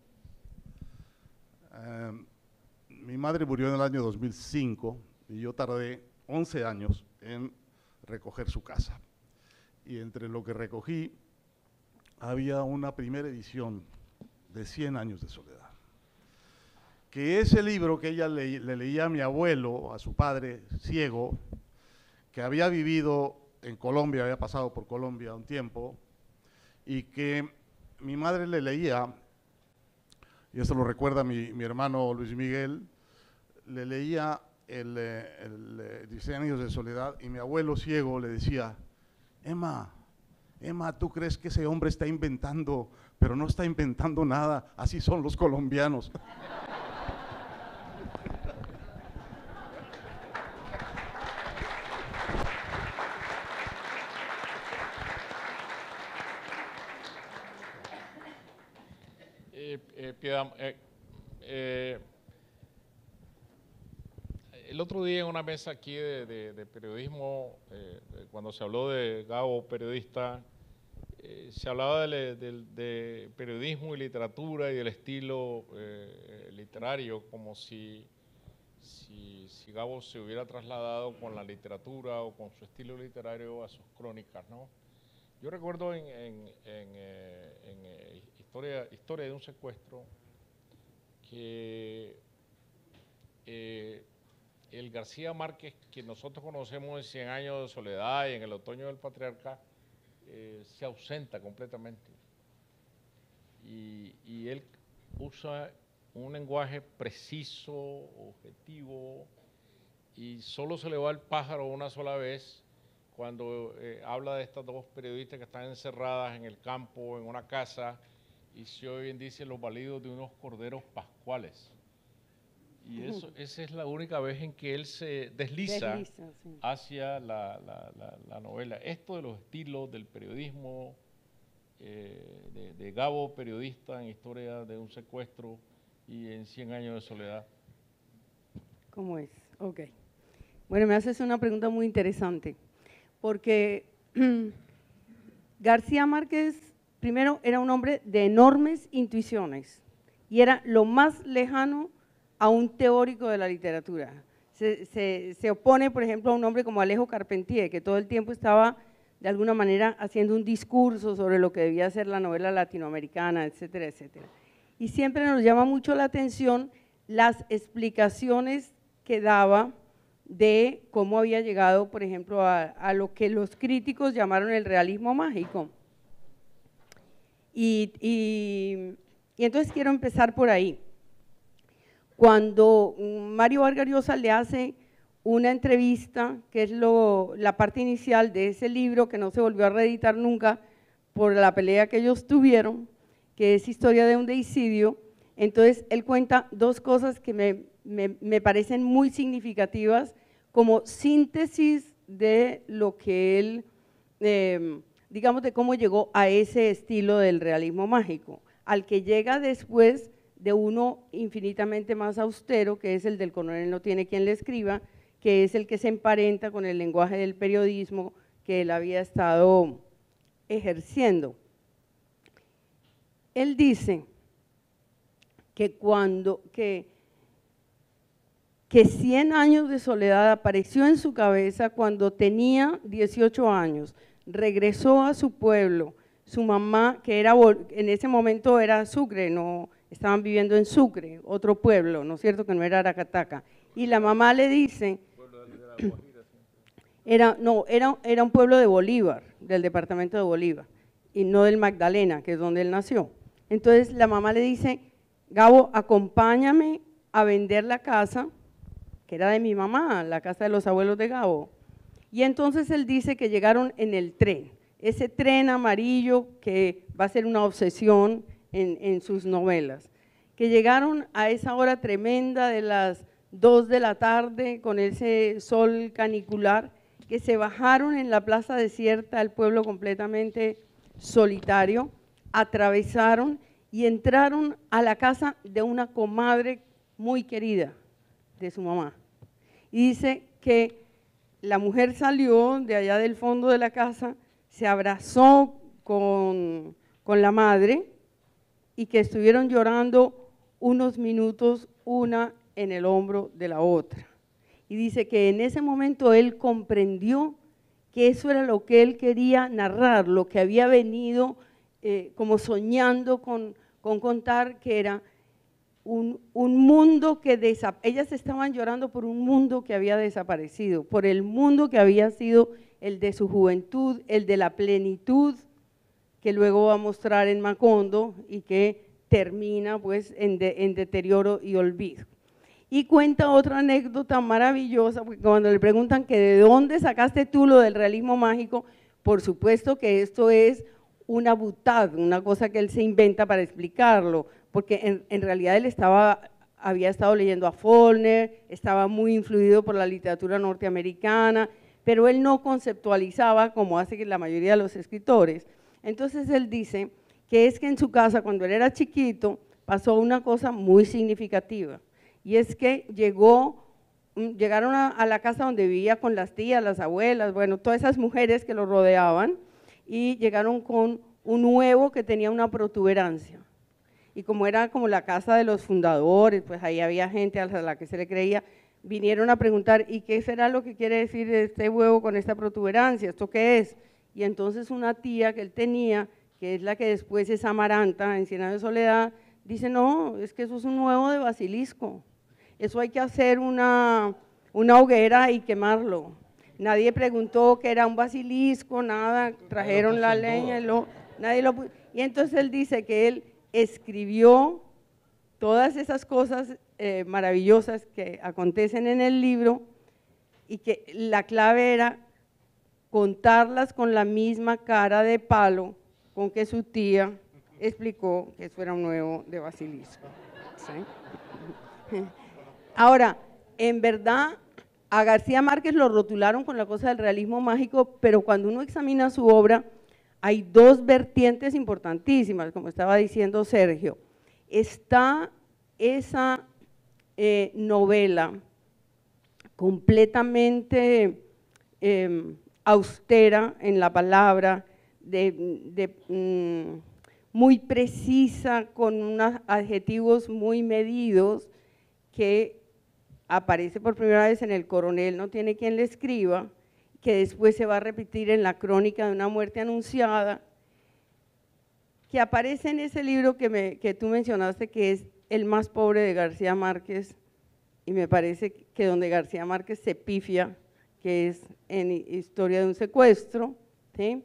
S2: Mi madre murió en el año 2005 y yo tardé 11 años en recoger su casa. Y entre lo que recogí, había una primera edición de 100 años de soledad. Que ese libro que ella le leía a mi abuelo, a su padre ciego, que había vivido en Colombia, había pasado por Colombia un tiempo, y que mi madre le leía, y esto lo recuerda mi hermano Luis Miguel, le leía el 100 años de soledad, y mi abuelo ciego le decía, Emma, ¿tú crees que ese hombre está inventando? Pero no está inventando nada, así son los colombianos.
S1: Piedad, el otro día en una mesa aquí de periodismo, cuando se habló de Gabo, periodista, se hablaba de periodismo y literatura y del estilo literario, como si Gabo se hubiera trasladado con la literatura o con su estilo literario a sus crónicas, ¿no? Yo recuerdo en Historia de un secuestro que el García Márquez que nosotros conocemos en 100 años de soledad y en El otoño del patriarca se ausenta completamente y él usa un lenguaje preciso, objetivo, y solo se le va el pájaro una sola vez cuando habla de estas dos periodistas que están encerradas en el campo, en una casa, y se oyen, dice, los balidos de unos corderos pascuales. Y esa es la única vez en que él se desliza sí, hacia la novela. Esto de los estilos del periodismo, de Gabo, periodista en Historia de un secuestro y en 100 años de soledad.
S3: ¿Cómo es? Ok. Bueno, me haces una pregunta muy interesante, porque García Márquez, primero, era un hombre de enormes intuiciones y era lo más lejano a un teórico de la literatura. Se opone, por ejemplo, a un hombre como Alejo Carpentier, que todo el tiempo estaba, de alguna manera, haciendo un discurso sobre lo que debía ser la novela latinoamericana, etcétera, etcétera. Y siempre nos llama mucho la atención las explicaciones que daba de cómo había llegado, por ejemplo, a lo que los críticos llamaron el realismo mágico. Y entonces quiero empezar por ahí. Cuando Mario Vargas Llosa le hace una entrevista, que es la parte inicial de ese libro que no se volvió a reeditar nunca por la pelea que ellos tuvieron, que es Historia de un deicidio, entonces él cuenta dos cosas que me parecen muy significativas como síntesis de lo que él, digamos, de cómo llegó a ese estilo del realismo mágico, al que llega después de uno infinitamente más austero, que es el del coronel no tiene quien le escriba, que es el que se emparenta con el lenguaje del periodismo que él había estado ejerciendo. Él dice que 100 años de soledad apareció en su cabeza cuando tenía 18 años, regresó a su pueblo, su mamá, que era en ese momento era Sucre, no estaban viviendo en Sucre, otro pueblo, ¿no es cierto?, que no era Aracataca, y la mamá le dice, era un pueblo de Bolívar, del departamento de Bolívar, y no del Magdalena, que es donde él nació. Entonces la mamá le dice, Gabo, acompáñame a vender la casa, que era de mi mamá, la casa de los abuelos de Gabo. Y entonces él dice que llegaron en el tren, ese tren amarillo que va a ser una obsesión en sus novelas, que llegaron a esa hora tremenda de las 2 de la tarde, con ese sol canicular, que se bajaron en la plaza desierta, el pueblo completamente solitario, atravesaron y entraron a la casa de una comadre muy querida de su mamá. Y dice que la mujer salió de allá del fondo de la casa, se abrazó con la madre y que estuvieron llorando unos minutos, una en el hombro de la otra. Y dice que en ese momento él comprendió que eso era lo que él quería narrar, lo que había venido como soñando con contar, que era un mundo que ellas estaban llorando por un mundo que había desaparecido, por el mundo que había sido el de su juventud, el de la plenitud, que luego va a mostrar en Macondo y que termina pues en deterioro y olvido. Y cuenta otra anécdota maravillosa, porque cuando le preguntan que de dónde sacaste tú lo del realismo mágico, por supuesto que esto es una butad, una cosa que él se inventa para explicarlo, porque en realidad él había estado leyendo a Faulkner, estaba muy influido por la literatura norteamericana, pero él no conceptualizaba como hace la mayoría de los escritores. Entonces él dice que es que en su casa, cuando él era chiquito, pasó una cosa muy significativa, y es que llegaron a la casa donde vivía con las tías, las abuelas, bueno, todas esas mujeres que lo rodeaban, y llegaron con un huevo que tenía una protuberancia. Y como era como la casa de los fundadores, pues ahí había gente a la que se le creía, vinieron a preguntar, ¿y qué será lo que quiere decir este huevo con esta protuberancia? ¿Esto qué es? Y entonces una tía que él tenía, que es la que después es Amaranta en Cien años de soledad, dice, no, es que eso es un huevo de basilisco, eso hay que hacer una hoguera y quemarlo. Nadie preguntó que era un basilisco, nada, trajeron la leña, y entonces él dice que él escribió todas esas cosas maravillosas que acontecen en el libro, y que la clave era contarlas con la misma cara de palo con que su tía explicó que eso era un huevo de basilisco. ¿Sí? Ahora, en verdad, a García Márquez lo rotularon con la cosa del realismo mágico, pero cuando uno examina su obra, hay dos vertientes importantísimas, como estaba diciendo Sergio. Está esa novela completamente austera en la palabra, muy precisa, con unos adjetivos muy medidos, que aparece por primera vez en El Coronel no tiene quien le escriba, que después se va a repetir en La Crónica de una muerte anunciada, que aparece en ese libro que tú mencionaste, que es el más pobre de García Márquez, y me parece que donde García Márquez se pifia, que es en Historia de un secuestro, ¿sí?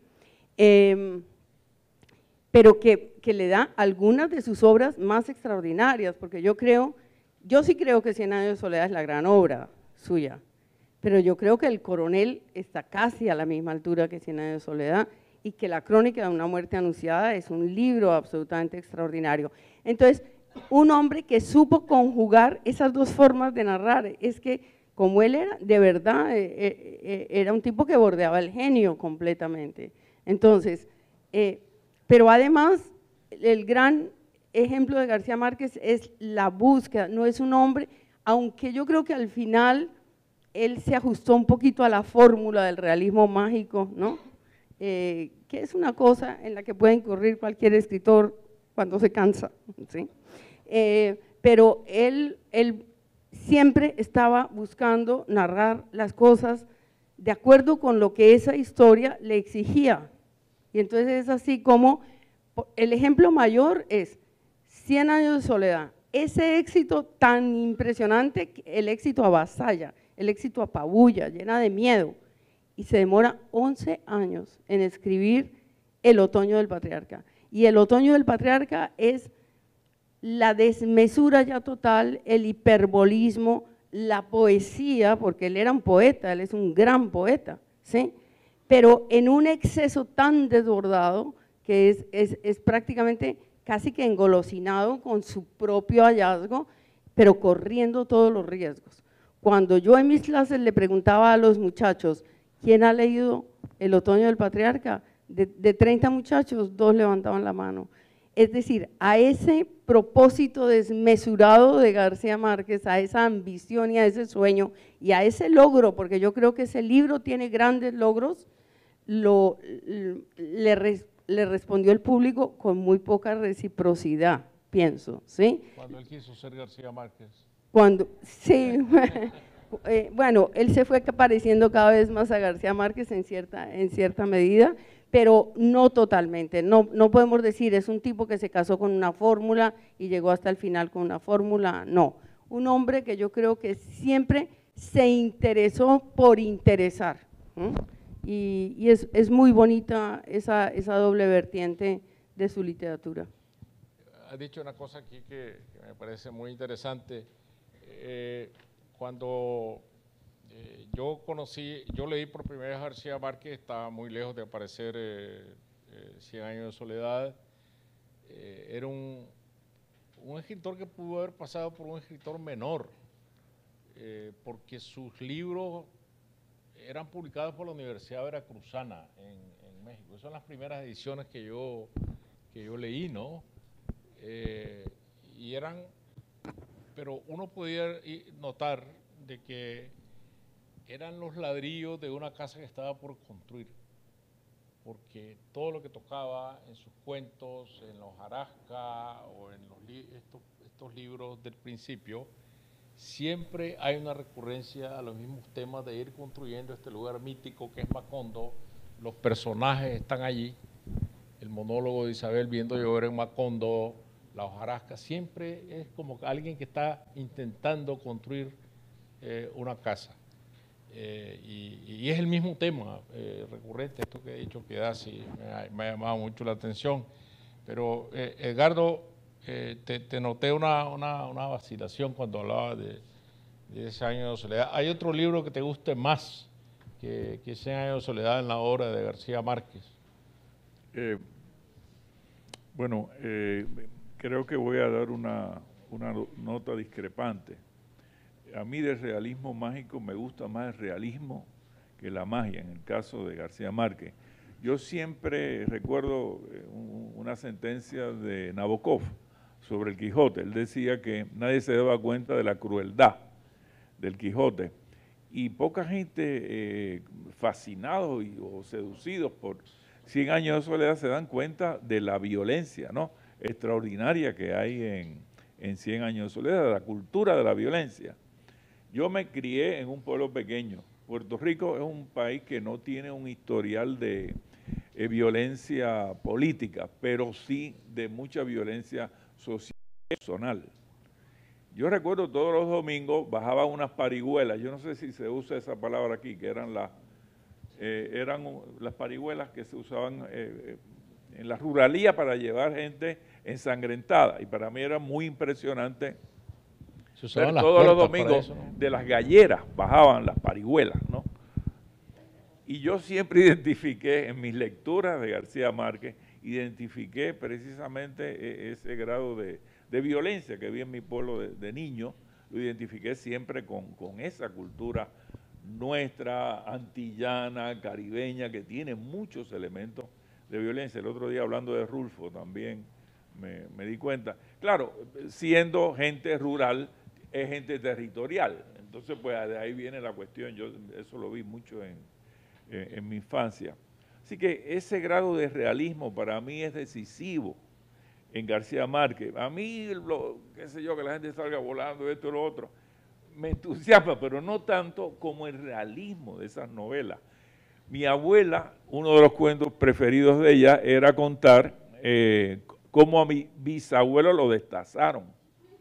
S3: Pero que le da algunas de sus obras más extraordinarias, porque yo sí creo que Cien años de soledad es la gran obra suya, pero yo creo que El Coronel está casi a la misma altura que Cien años de soledad, y que La Crónica de una muerte anunciada es un libro absolutamente extraordinario. Entonces, un hombre que supo conjugar esas dos formas de narrar, es que como él era, de verdad, era un tipo que bordeaba el genio completamente. Entonces, pero además, el gran ejemplo de García Márquez es la búsqueda, no es un hombre, aunque yo creo que al final él se ajustó un poquito a la fórmula del realismo mágico, ¿no? Que es una cosa en la que puede incurrir cualquier escritor cuando se cansa, ¿sí? Pero él siempre estaba buscando narrar las cosas de acuerdo con lo que esa historia le exigía. Y entonces es así como, el ejemplo mayor es Cien años de soledad, ese éxito tan impresionante, el éxito avasalla, el éxito apabulla, llena de miedo, y se demora 11 años en escribir El otoño del patriarca. Y El otoño del patriarca es la desmesura ya total, el hiperbolismo, la poesía, porque él era un poeta, él es un gran poeta, ¿sí? Pero en un exceso tan desbordado que es prácticamente casi que engolosinado con su propio hallazgo, pero corriendo todos los riesgos. Cuando yo en mis clases le preguntaba a los muchachos, ¿quién ha leído El otoño del patriarca? De 30 muchachos, 2 levantaban la mano. Es decir, a ese propósito desmesurado de García Márquez, a esa ambición y a ese sueño y a ese logro, porque yo creo que ese libro tiene grandes logros, le respondió el público con muy poca reciprocidad, pienso, ¿sí?
S1: Cuando él quiso ser García Márquez.
S3: Sí, bueno, él se fue pareciendo cada vez más a García Márquez en cierta medida, pero no totalmente, no podemos decir es un tipo que se casó con una fórmula y llegó hasta el final con una fórmula, no, un hombre que yo creo que siempre se interesó por interesar, ¿eh? Y es muy bonita esa doble vertiente de su literatura.
S1: Has dicho una cosa aquí que me parece muy interesante. Cuando yo leí por primera vez a García Márquez, estaba muy lejos de aparecer 100 años de soledad. Era un escritor que pudo haber pasado por un escritor menor, porque sus libros eran publicados por la Universidad Veracruzana en México. Esas son las primeras ediciones que yo leí, ¿no? Y eran, pero uno podía notar de que eran los ladrillos de una casa que estaba por construir, porque todo lo que tocaba en sus cuentos, en los Jarasca o en estos libros del principio, siempre hay una recurrencia a los mismos temas de ir construyendo este lugar mítico que es Macondo. Los personajes están allí, el monólogo de Isabel viendo llover en Macondo, la hojarasca, siempre es como alguien que está intentando construir una casa. Y es el mismo tema recurrente, esto que he dicho que da, sí, me ha llamado mucho la atención. Pero Edgardo, te noté una vacilación cuando hablabas de ese año de soledad. ¿Hay otro libro que te guste más que 100 años de soledad en la obra de García Márquez?
S4: Bueno, creo que voy a dar una nota discrepante. A mí del realismo mágico me gusta más el realismo que la magia, en el caso de García Márquez. Yo siempre recuerdo una sentencia de Nabokov sobre el Quijote. Él decía que nadie se daba cuenta de la crueldad del Quijote. Y poca gente fascinados o seducidos por 100 años de soledad se dan cuenta de la violencia, ¿no?, extraordinaria que hay en 100 años de soledad, la cultura de la violencia. Yo me crié en un pueblo pequeño. Puerto Rico es un país que no tiene un historial de violencia política, pero sí de mucha violencia social y personal. Yo recuerdo todos los domingos bajaban unas parihuelas, yo no sé si se usa esa palabra aquí, que eran las parihuelas que se usaban en la ruralía para llevar gente ensangrentada, y para mí era muy impresionante ver todos los domingos eso, ¿no?, de las galleras bajaban las parihuelas, ¿no? Y yo siempre identifiqué en mis lecturas de García Márquez, identifiqué precisamente ese grado de violencia que vi en mi pueblo de niño, lo identifiqué siempre con esa cultura nuestra, antillana, caribeña, que tiene muchos elementos de violencia. El otro día hablando de Rulfo también me di cuenta. Claro, siendo gente rural, es gente territorial, entonces pues de ahí viene la cuestión, yo eso lo vi mucho en mi infancia. Así que ese grado de realismo para mí es decisivo en García Márquez. A mí, qué sé yo, que la gente salga volando, esto y lo otro, me entusiasma, pero no tanto como el realismo de esas novelas. Mi abuela, uno de los cuentos preferidos de ella era contar cómo a mi bisabuelo lo destazaron.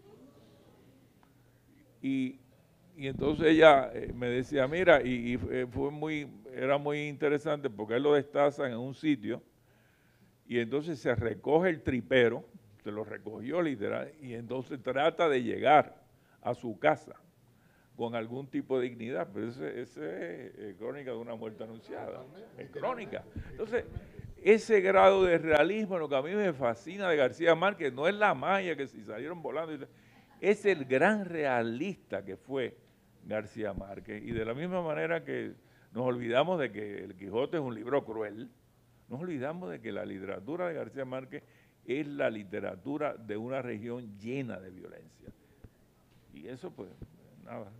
S4: Y entonces ella me decía, mira, era muy interesante porque él lo destazan en un sitio y entonces se recoge el tripero, se lo recogió literal, y entonces trata de llegar a su casa con algún tipo de dignidad, pero ese es crónica de una muerte anunciada, es crónica. Entonces, ese grado de realismo, lo que a mí me fascina de García Márquez, no es la magia que si salieron volando, es el gran realista que fue García Márquez. Y de la misma manera que nos olvidamos de que El Quijote es un libro cruel, nos olvidamos de que la literatura de García Márquez es la literatura de una región llena de violencia. Y eso, pues, nada.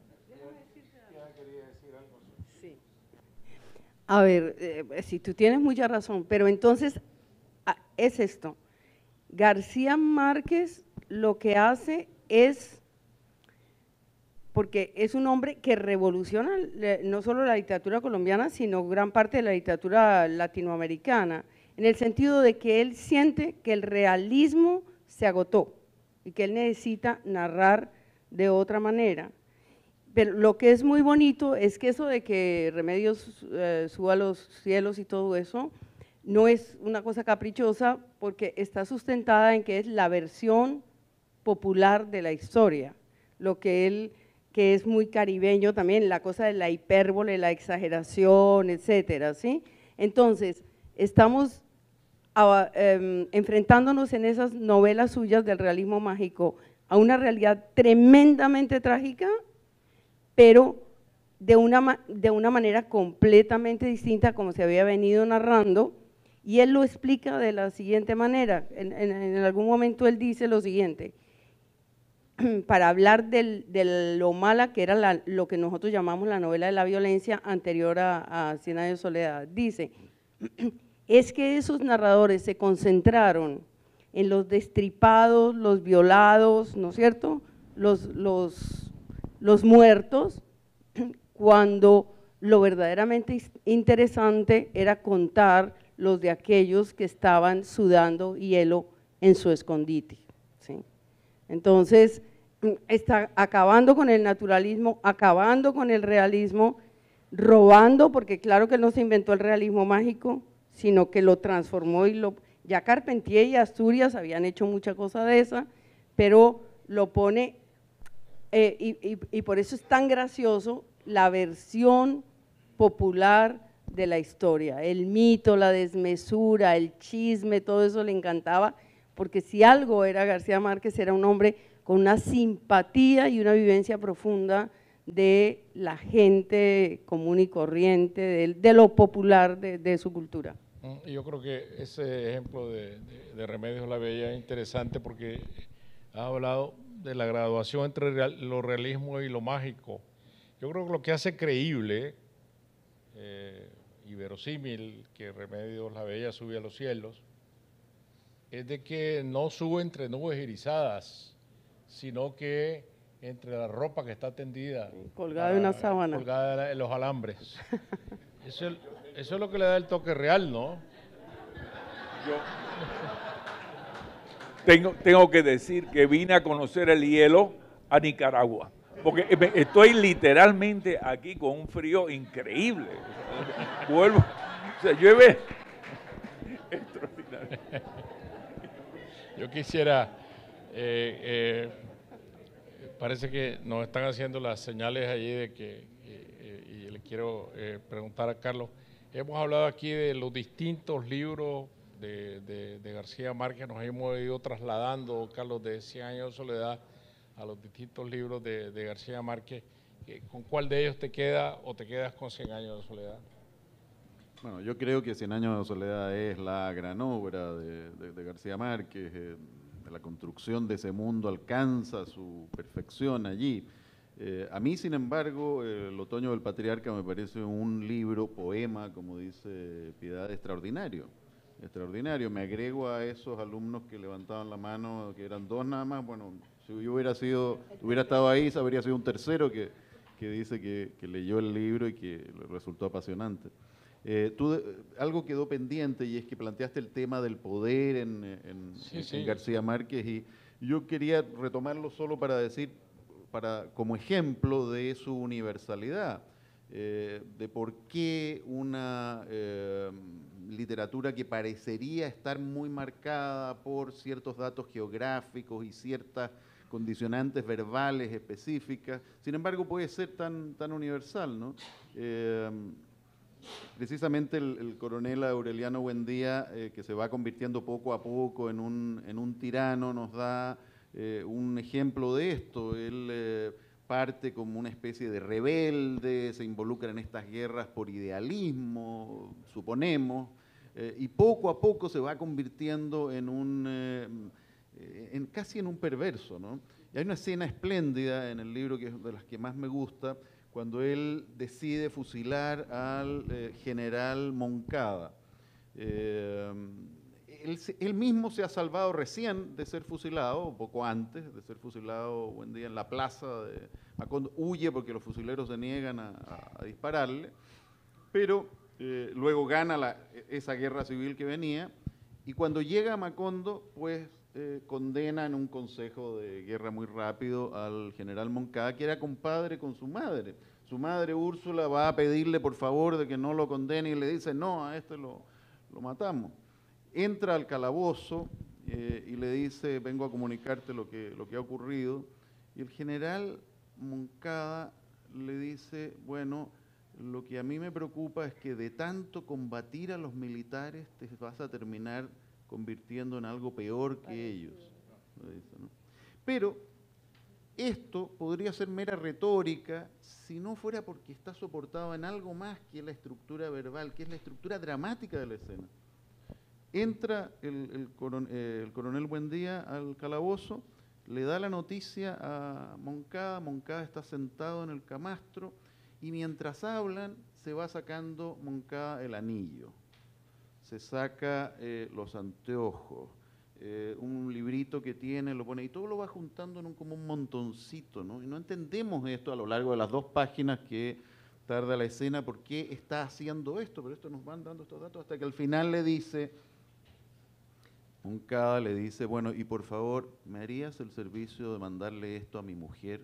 S3: Sí. A ver, si tú tienes mucha razón, pero entonces es esto. García Márquez lo que hace es, porque es un hombre que revoluciona no solo la literatura colombiana, sino gran parte de la literatura latinoamericana, en el sentido de que él siente que el realismo se agotó y que él necesita narrar de otra manera. Pero lo que es muy bonito es que eso de que Remedios suba a los cielos y todo eso, no es una cosa caprichosa porque está sustentada en que es la versión popular de la historia, lo que él, que es muy caribeño también, la cosa de la hipérbole, la exageración, etcétera, ¿sí? Entonces, estamos enfrentándonos en esas novelas suyas del realismo mágico a una realidad tremendamente trágica, pero de una manera completamente distinta como se había venido narrando, y él lo explica de la siguiente manera. En algún momento él dice lo siguiente, para hablar de lo mala que era lo que nosotros llamamos la novela de la violencia anterior a Cien años de soledad. Dice, es que esos narradores se concentraron en los destripados, los violados, ¿no es cierto?, los muertos, cuando lo verdaderamente interesante era contar los de aquellos que estaban sudando hielo en su escondite, ¿sí? Entonces, está acabando con el naturalismo, acabando con el realismo, robando, porque claro que no se inventó el realismo mágico, sino que lo transformó y ya Carpentier y Asturias habían hecho mucha cosa de esa, pero lo pone, y por eso es tan gracioso la versión popular de la historia, el mito, la desmesura, el chisme, todo eso le encantaba, porque si algo era García Márquez, era un hombre con una simpatía y una vivencia profunda de la gente común y corriente, de lo popular de su cultura.
S1: Yo creo que ese ejemplo de Remedios la Bella es interesante porque ha hablado de la graduación entre lo realismo y lo mágico. Yo creo que lo que hace creíble y verosímil que Remedios la Bella sube a los cielos es de que no sube entre nubes irisadas, sino que entre la ropa que está tendida,
S3: colgada de una sábana,
S1: colgada en los alambres. Eso es lo que le da el toque real, ¿no?
S4: Tengo que decir que vine a conocer el hielo a Nicaragua, porque estoy literalmente aquí con un frío increíble. Vuelvo, o sea, llueve extraordinario.
S1: Yo quisiera, parece que nos están haciendo las señales allí de que, y le quiero preguntar a Carlos, hemos hablado aquí de los distintos libros de García Márquez, nos hemos ido trasladando, Carlos, de 100 años de soledad a los distintos libros de García Márquez. ¿Con cuál de ellos te queda o te quedas con 100 años de soledad?
S5: Bueno, yo creo que 100 años de soledad es la gran obra de García Márquez, la construcción de ese mundo alcanza su perfección allí. A mí, sin embargo, El otoño del patriarca me parece un libro, poema, como dice Piedad, extraordinario. Extraordinario. Me agrego a esos alumnos que levantaban la mano, que eran dos nada más. Bueno, si yo hubiera estado ahí, habría sido un tercero que dice que leyó el libro y que le resultó apasionante. Algo quedó pendiente y es que planteaste el tema del poder en García Márquez, y yo quería retomarlo solo para decir, como ejemplo de su universalidad, de por qué una literatura que parecería estar muy marcada por ciertos datos geográficos y ciertas condicionantes verbales específicas, sin embargo puede ser tan universal, ¿no? Precisamente el coronel Aureliano Buendía, que se va convirtiendo poco a poco en un tirano, nos da un ejemplo de esto. Él parte como una especie de rebelde, se involucra en estas guerras por idealismo, suponemos, y poco a poco se va convirtiendo en casi en un perverso, ¿no? Y hay una escena espléndida en el libro que es de las que más me gusta, cuando él decide fusilar al general Moncada. Él mismo se ha salvado recién de ser fusilado, un poco antes de ser fusilado, buen día, en la plaza de Macondo. Huye porque los fusileros se niegan a dispararle, pero luego gana esa guerra civil que venía, y cuando llega a Macondo, pues condena en un consejo de guerra muy rápido al general Moncada, que era compadre con su madre. Su madre Úrsula va a pedirle por favor de que no lo condene y le dice, no, a este lo matamos. Entra al calabozo y le dice, vengo a comunicarte lo que ha ocurrido. Y el general Moncada le dice, bueno, lo que a mí me preocupa es que de tanto combatir a los militares te vas a terminar convirtiendo en algo peor que ellos. Dice, ¿no? Pero esto podría ser mera retórica si no fuera porque está soportado en algo más que la estructura verbal, que es la estructura dramática de la escena. Entra el coronel Buendía al calabozo, le da la noticia a Moncada, Moncada está sentado en el camastro y mientras hablan se va sacando Moncada el anillo, se saca los anteojos, un librito que tiene, lo pone y todo lo va juntando en como un montoncito, ¿no? Y no entendemos esto a lo largo de las 2 páginas que tarda la escena, por qué está haciendo esto, pero esto nos van dando estos datos hasta que al final le dice... Moncada le dice, bueno, y por favor, ¿me harías el servicio de mandarle esto a mi mujer?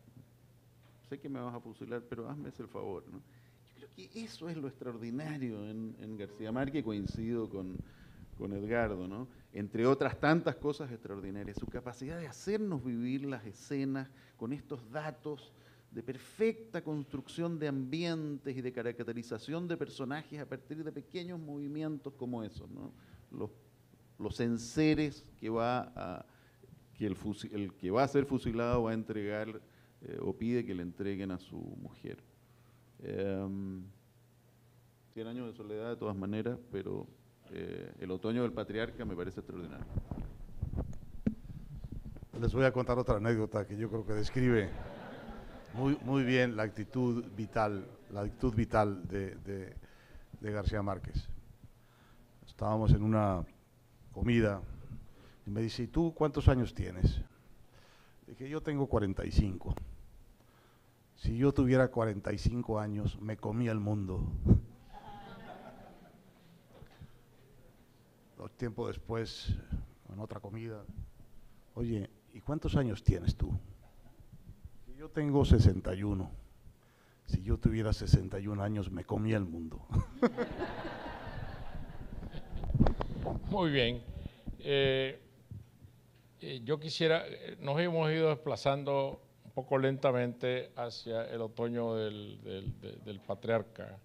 S5: Sé que me vas a fusilar, pero hazme ese favor, ¿no? Yo creo que eso es lo extraordinario en García Márquez, coincido con Edgardo, ¿no? Entre otras tantas cosas extraordinarias, su capacidad de hacernos vivir las escenas con estos datos de perfecta construcción de ambientes y de caracterización de personajes a partir de pequeños movimientos como esos, ¿no? Los enseres que el que va a ser fusilado va a entregar o pide que le entreguen a su mujer. 100 años de soledad de todas maneras, pero el otoño del patriarca me parece extraordinario.
S2: Les voy a contar otra anécdota que yo creo que describe muy bien la actitud vital de García Márquez. Estábamos en una comida, y me dice, ¿y tú cuántos años tienes? Dije, yo tengo 45. Si yo tuviera 45 años, me comía el mundo. Tiempo después, en otra comida, oye, ¿y cuántos años tienes tú? Yo tengo 61. Si yo tuviera 61 años, me comía el mundo.
S1: Muy bien. Yo quisiera, nos hemos ido desplazando un poco lentamente hacia el otoño del patriarca.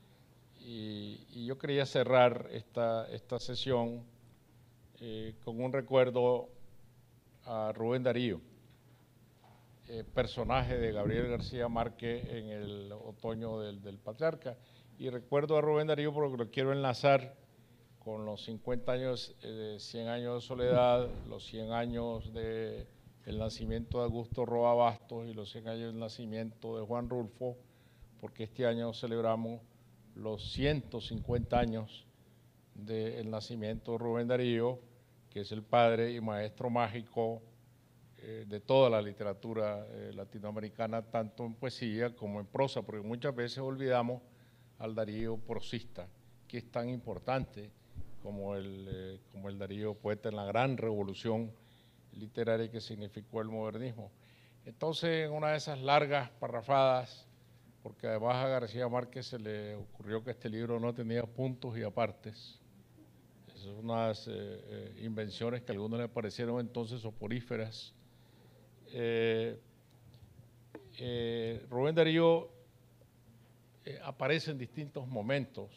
S1: Y yo quería cerrar esta sesión con un recuerdo a Rubén Darío, personaje de Gabriel García Márquez en el otoño del patriarca. Y recuerdo a Rubén Darío porque lo quiero enlazar con los 50 años, 100 años de soledad, los 100 años del nacimiento de Augusto Roa Bastos y los 100 años del nacimiento de Juan Rulfo, porque este año celebramos los 150 años del nacimiento de Rubén Darío, que es el padre y maestro mágico de toda la literatura latinoamericana, tanto en poesía como en prosa, porque muchas veces olvidamos al Darío prosista, que es tan importante como el Darío poeta en la gran revolución literaria que significó el modernismo. Entonces, en una de esas largas parrafadas, porque además a García Márquez se le ocurrió que este libro no tenía puntos y apartes, esas son unas invenciones que a algunos le parecieron entonces soporíferas. Rubén Darío aparece en distintos momentos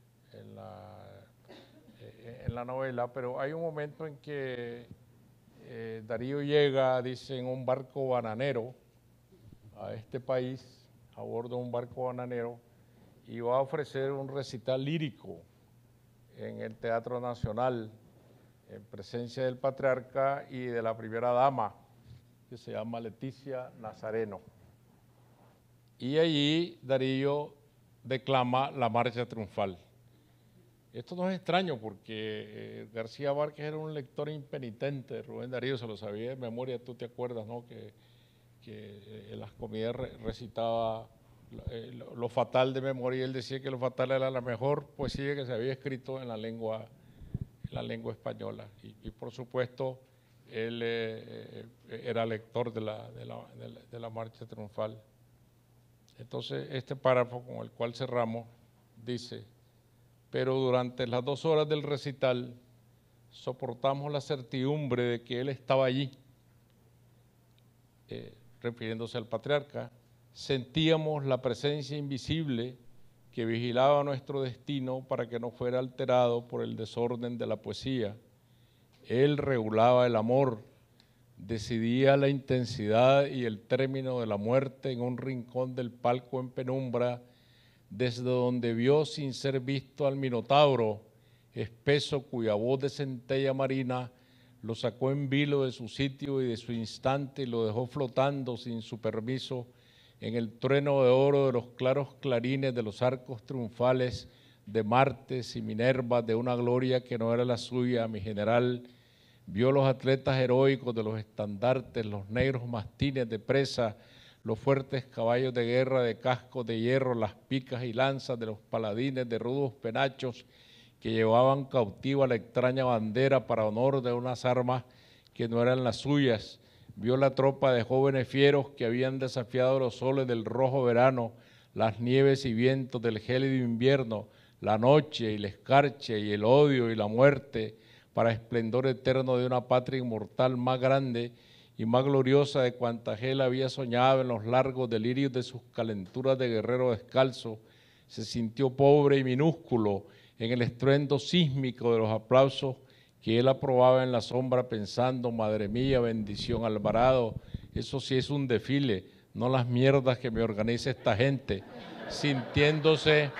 S1: en la novela, pero hay un momento en que Darío llega, dice, en un barco bananero a este país, a bordo de un barco bananero, y va a ofrecer un recital lírico en el Teatro Nacional, en presencia del patriarca y de la primera dama, que se llama Leticia Nazareno. Y allí Darío declama la marcha triunfal. Esto no es extraño porque García Márquez era un lector impenitente de Rubén Darío, se lo sabía de memoria, tú te acuerdas, ¿no? Que en las comidas recitaba lo fatal de memoria, y él decía que lo fatal era la mejor poesía que se había escrito en la lengua española. Y por supuesto, él era lector de la marcha triunfal. Entonces, este párrafo con el cual cerramos dice: pero durante las 2 horas del recital soportamos la certidumbre de que él estaba allí, refiriéndose al patriarca. Sentíamos la presencia invisible que vigilaba nuestro destino para que no fuera alterado por el desorden de la poesía. Él regulaba el amor, decidía la intensidad y el término de la muerte en un rincón del palco en penumbra, desde donde vio sin ser visto al Minotauro, espeso cuya voz de centella marina lo sacó en vilo de su sitio y de su instante y lo dejó flotando sin su permiso en el trueno de oro de los claros clarines de los arcos triunfales de Martes y Minerva, de una gloria que no era la suya. Mi general vio los atletas heroicos de los estandartes, los negros mastines de presa, los fuertes caballos de guerra de cascos de hierro, las picas y lanzas de los paladines de rudos penachos que llevaban cautiva la extraña bandera para honor de unas armas que no eran las suyas. Vio la tropa de jóvenes fieros que habían desafiado los soles del rojo verano, las nieves y vientos del gélido invierno, la noche y la escarcha y el odio y la muerte, para esplendor eterno de una patria inmortal más grande y más gloriosa de cuanta él había soñado en los largos delirios de sus calenturas de guerrero descalzo. Se sintió pobre y minúsculo en el estruendo sísmico de los aplausos que él aprobaba en la sombra, pensando: madre mía, bendición, Alvarado, eso sí es un desfile, no las mierdas que me organiza esta gente, sintiéndose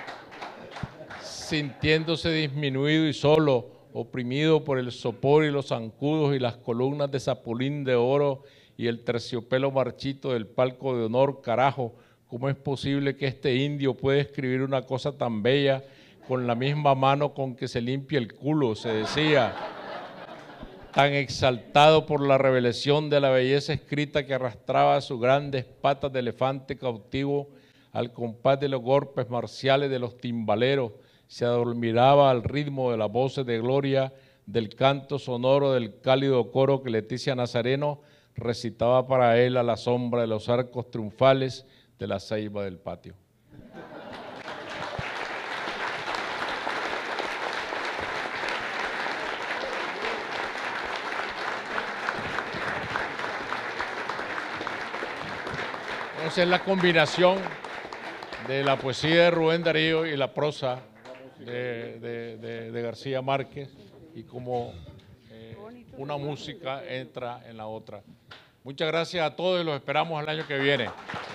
S1: disminuido y solo, oprimido por el sopor y los zancudos y las columnas de zapulín de oro y el terciopelo marchito del palco de honor. Carajo, ¿cómo es posible que este indio pueda escribir una cosa tan bella con la misma mano con que se limpia el culo? Se decía, tan exaltado por la revelación de la belleza escrita que arrastraba sus grandes patas de elefante cautivo al compás de los golpes marciales de los timbaleros. Se adormiraba al ritmo de las voces de gloria, del canto sonoro del cálido coro que Leticia Nazareno recitaba para él a la sombra de los arcos triunfales de la ceiba del patio. Entonces, la combinación de la poesía de Rubén Darío y la prosa de García Márquez, y como una música entra en la otra. Muchas gracias a todos y los esperamos el año que viene.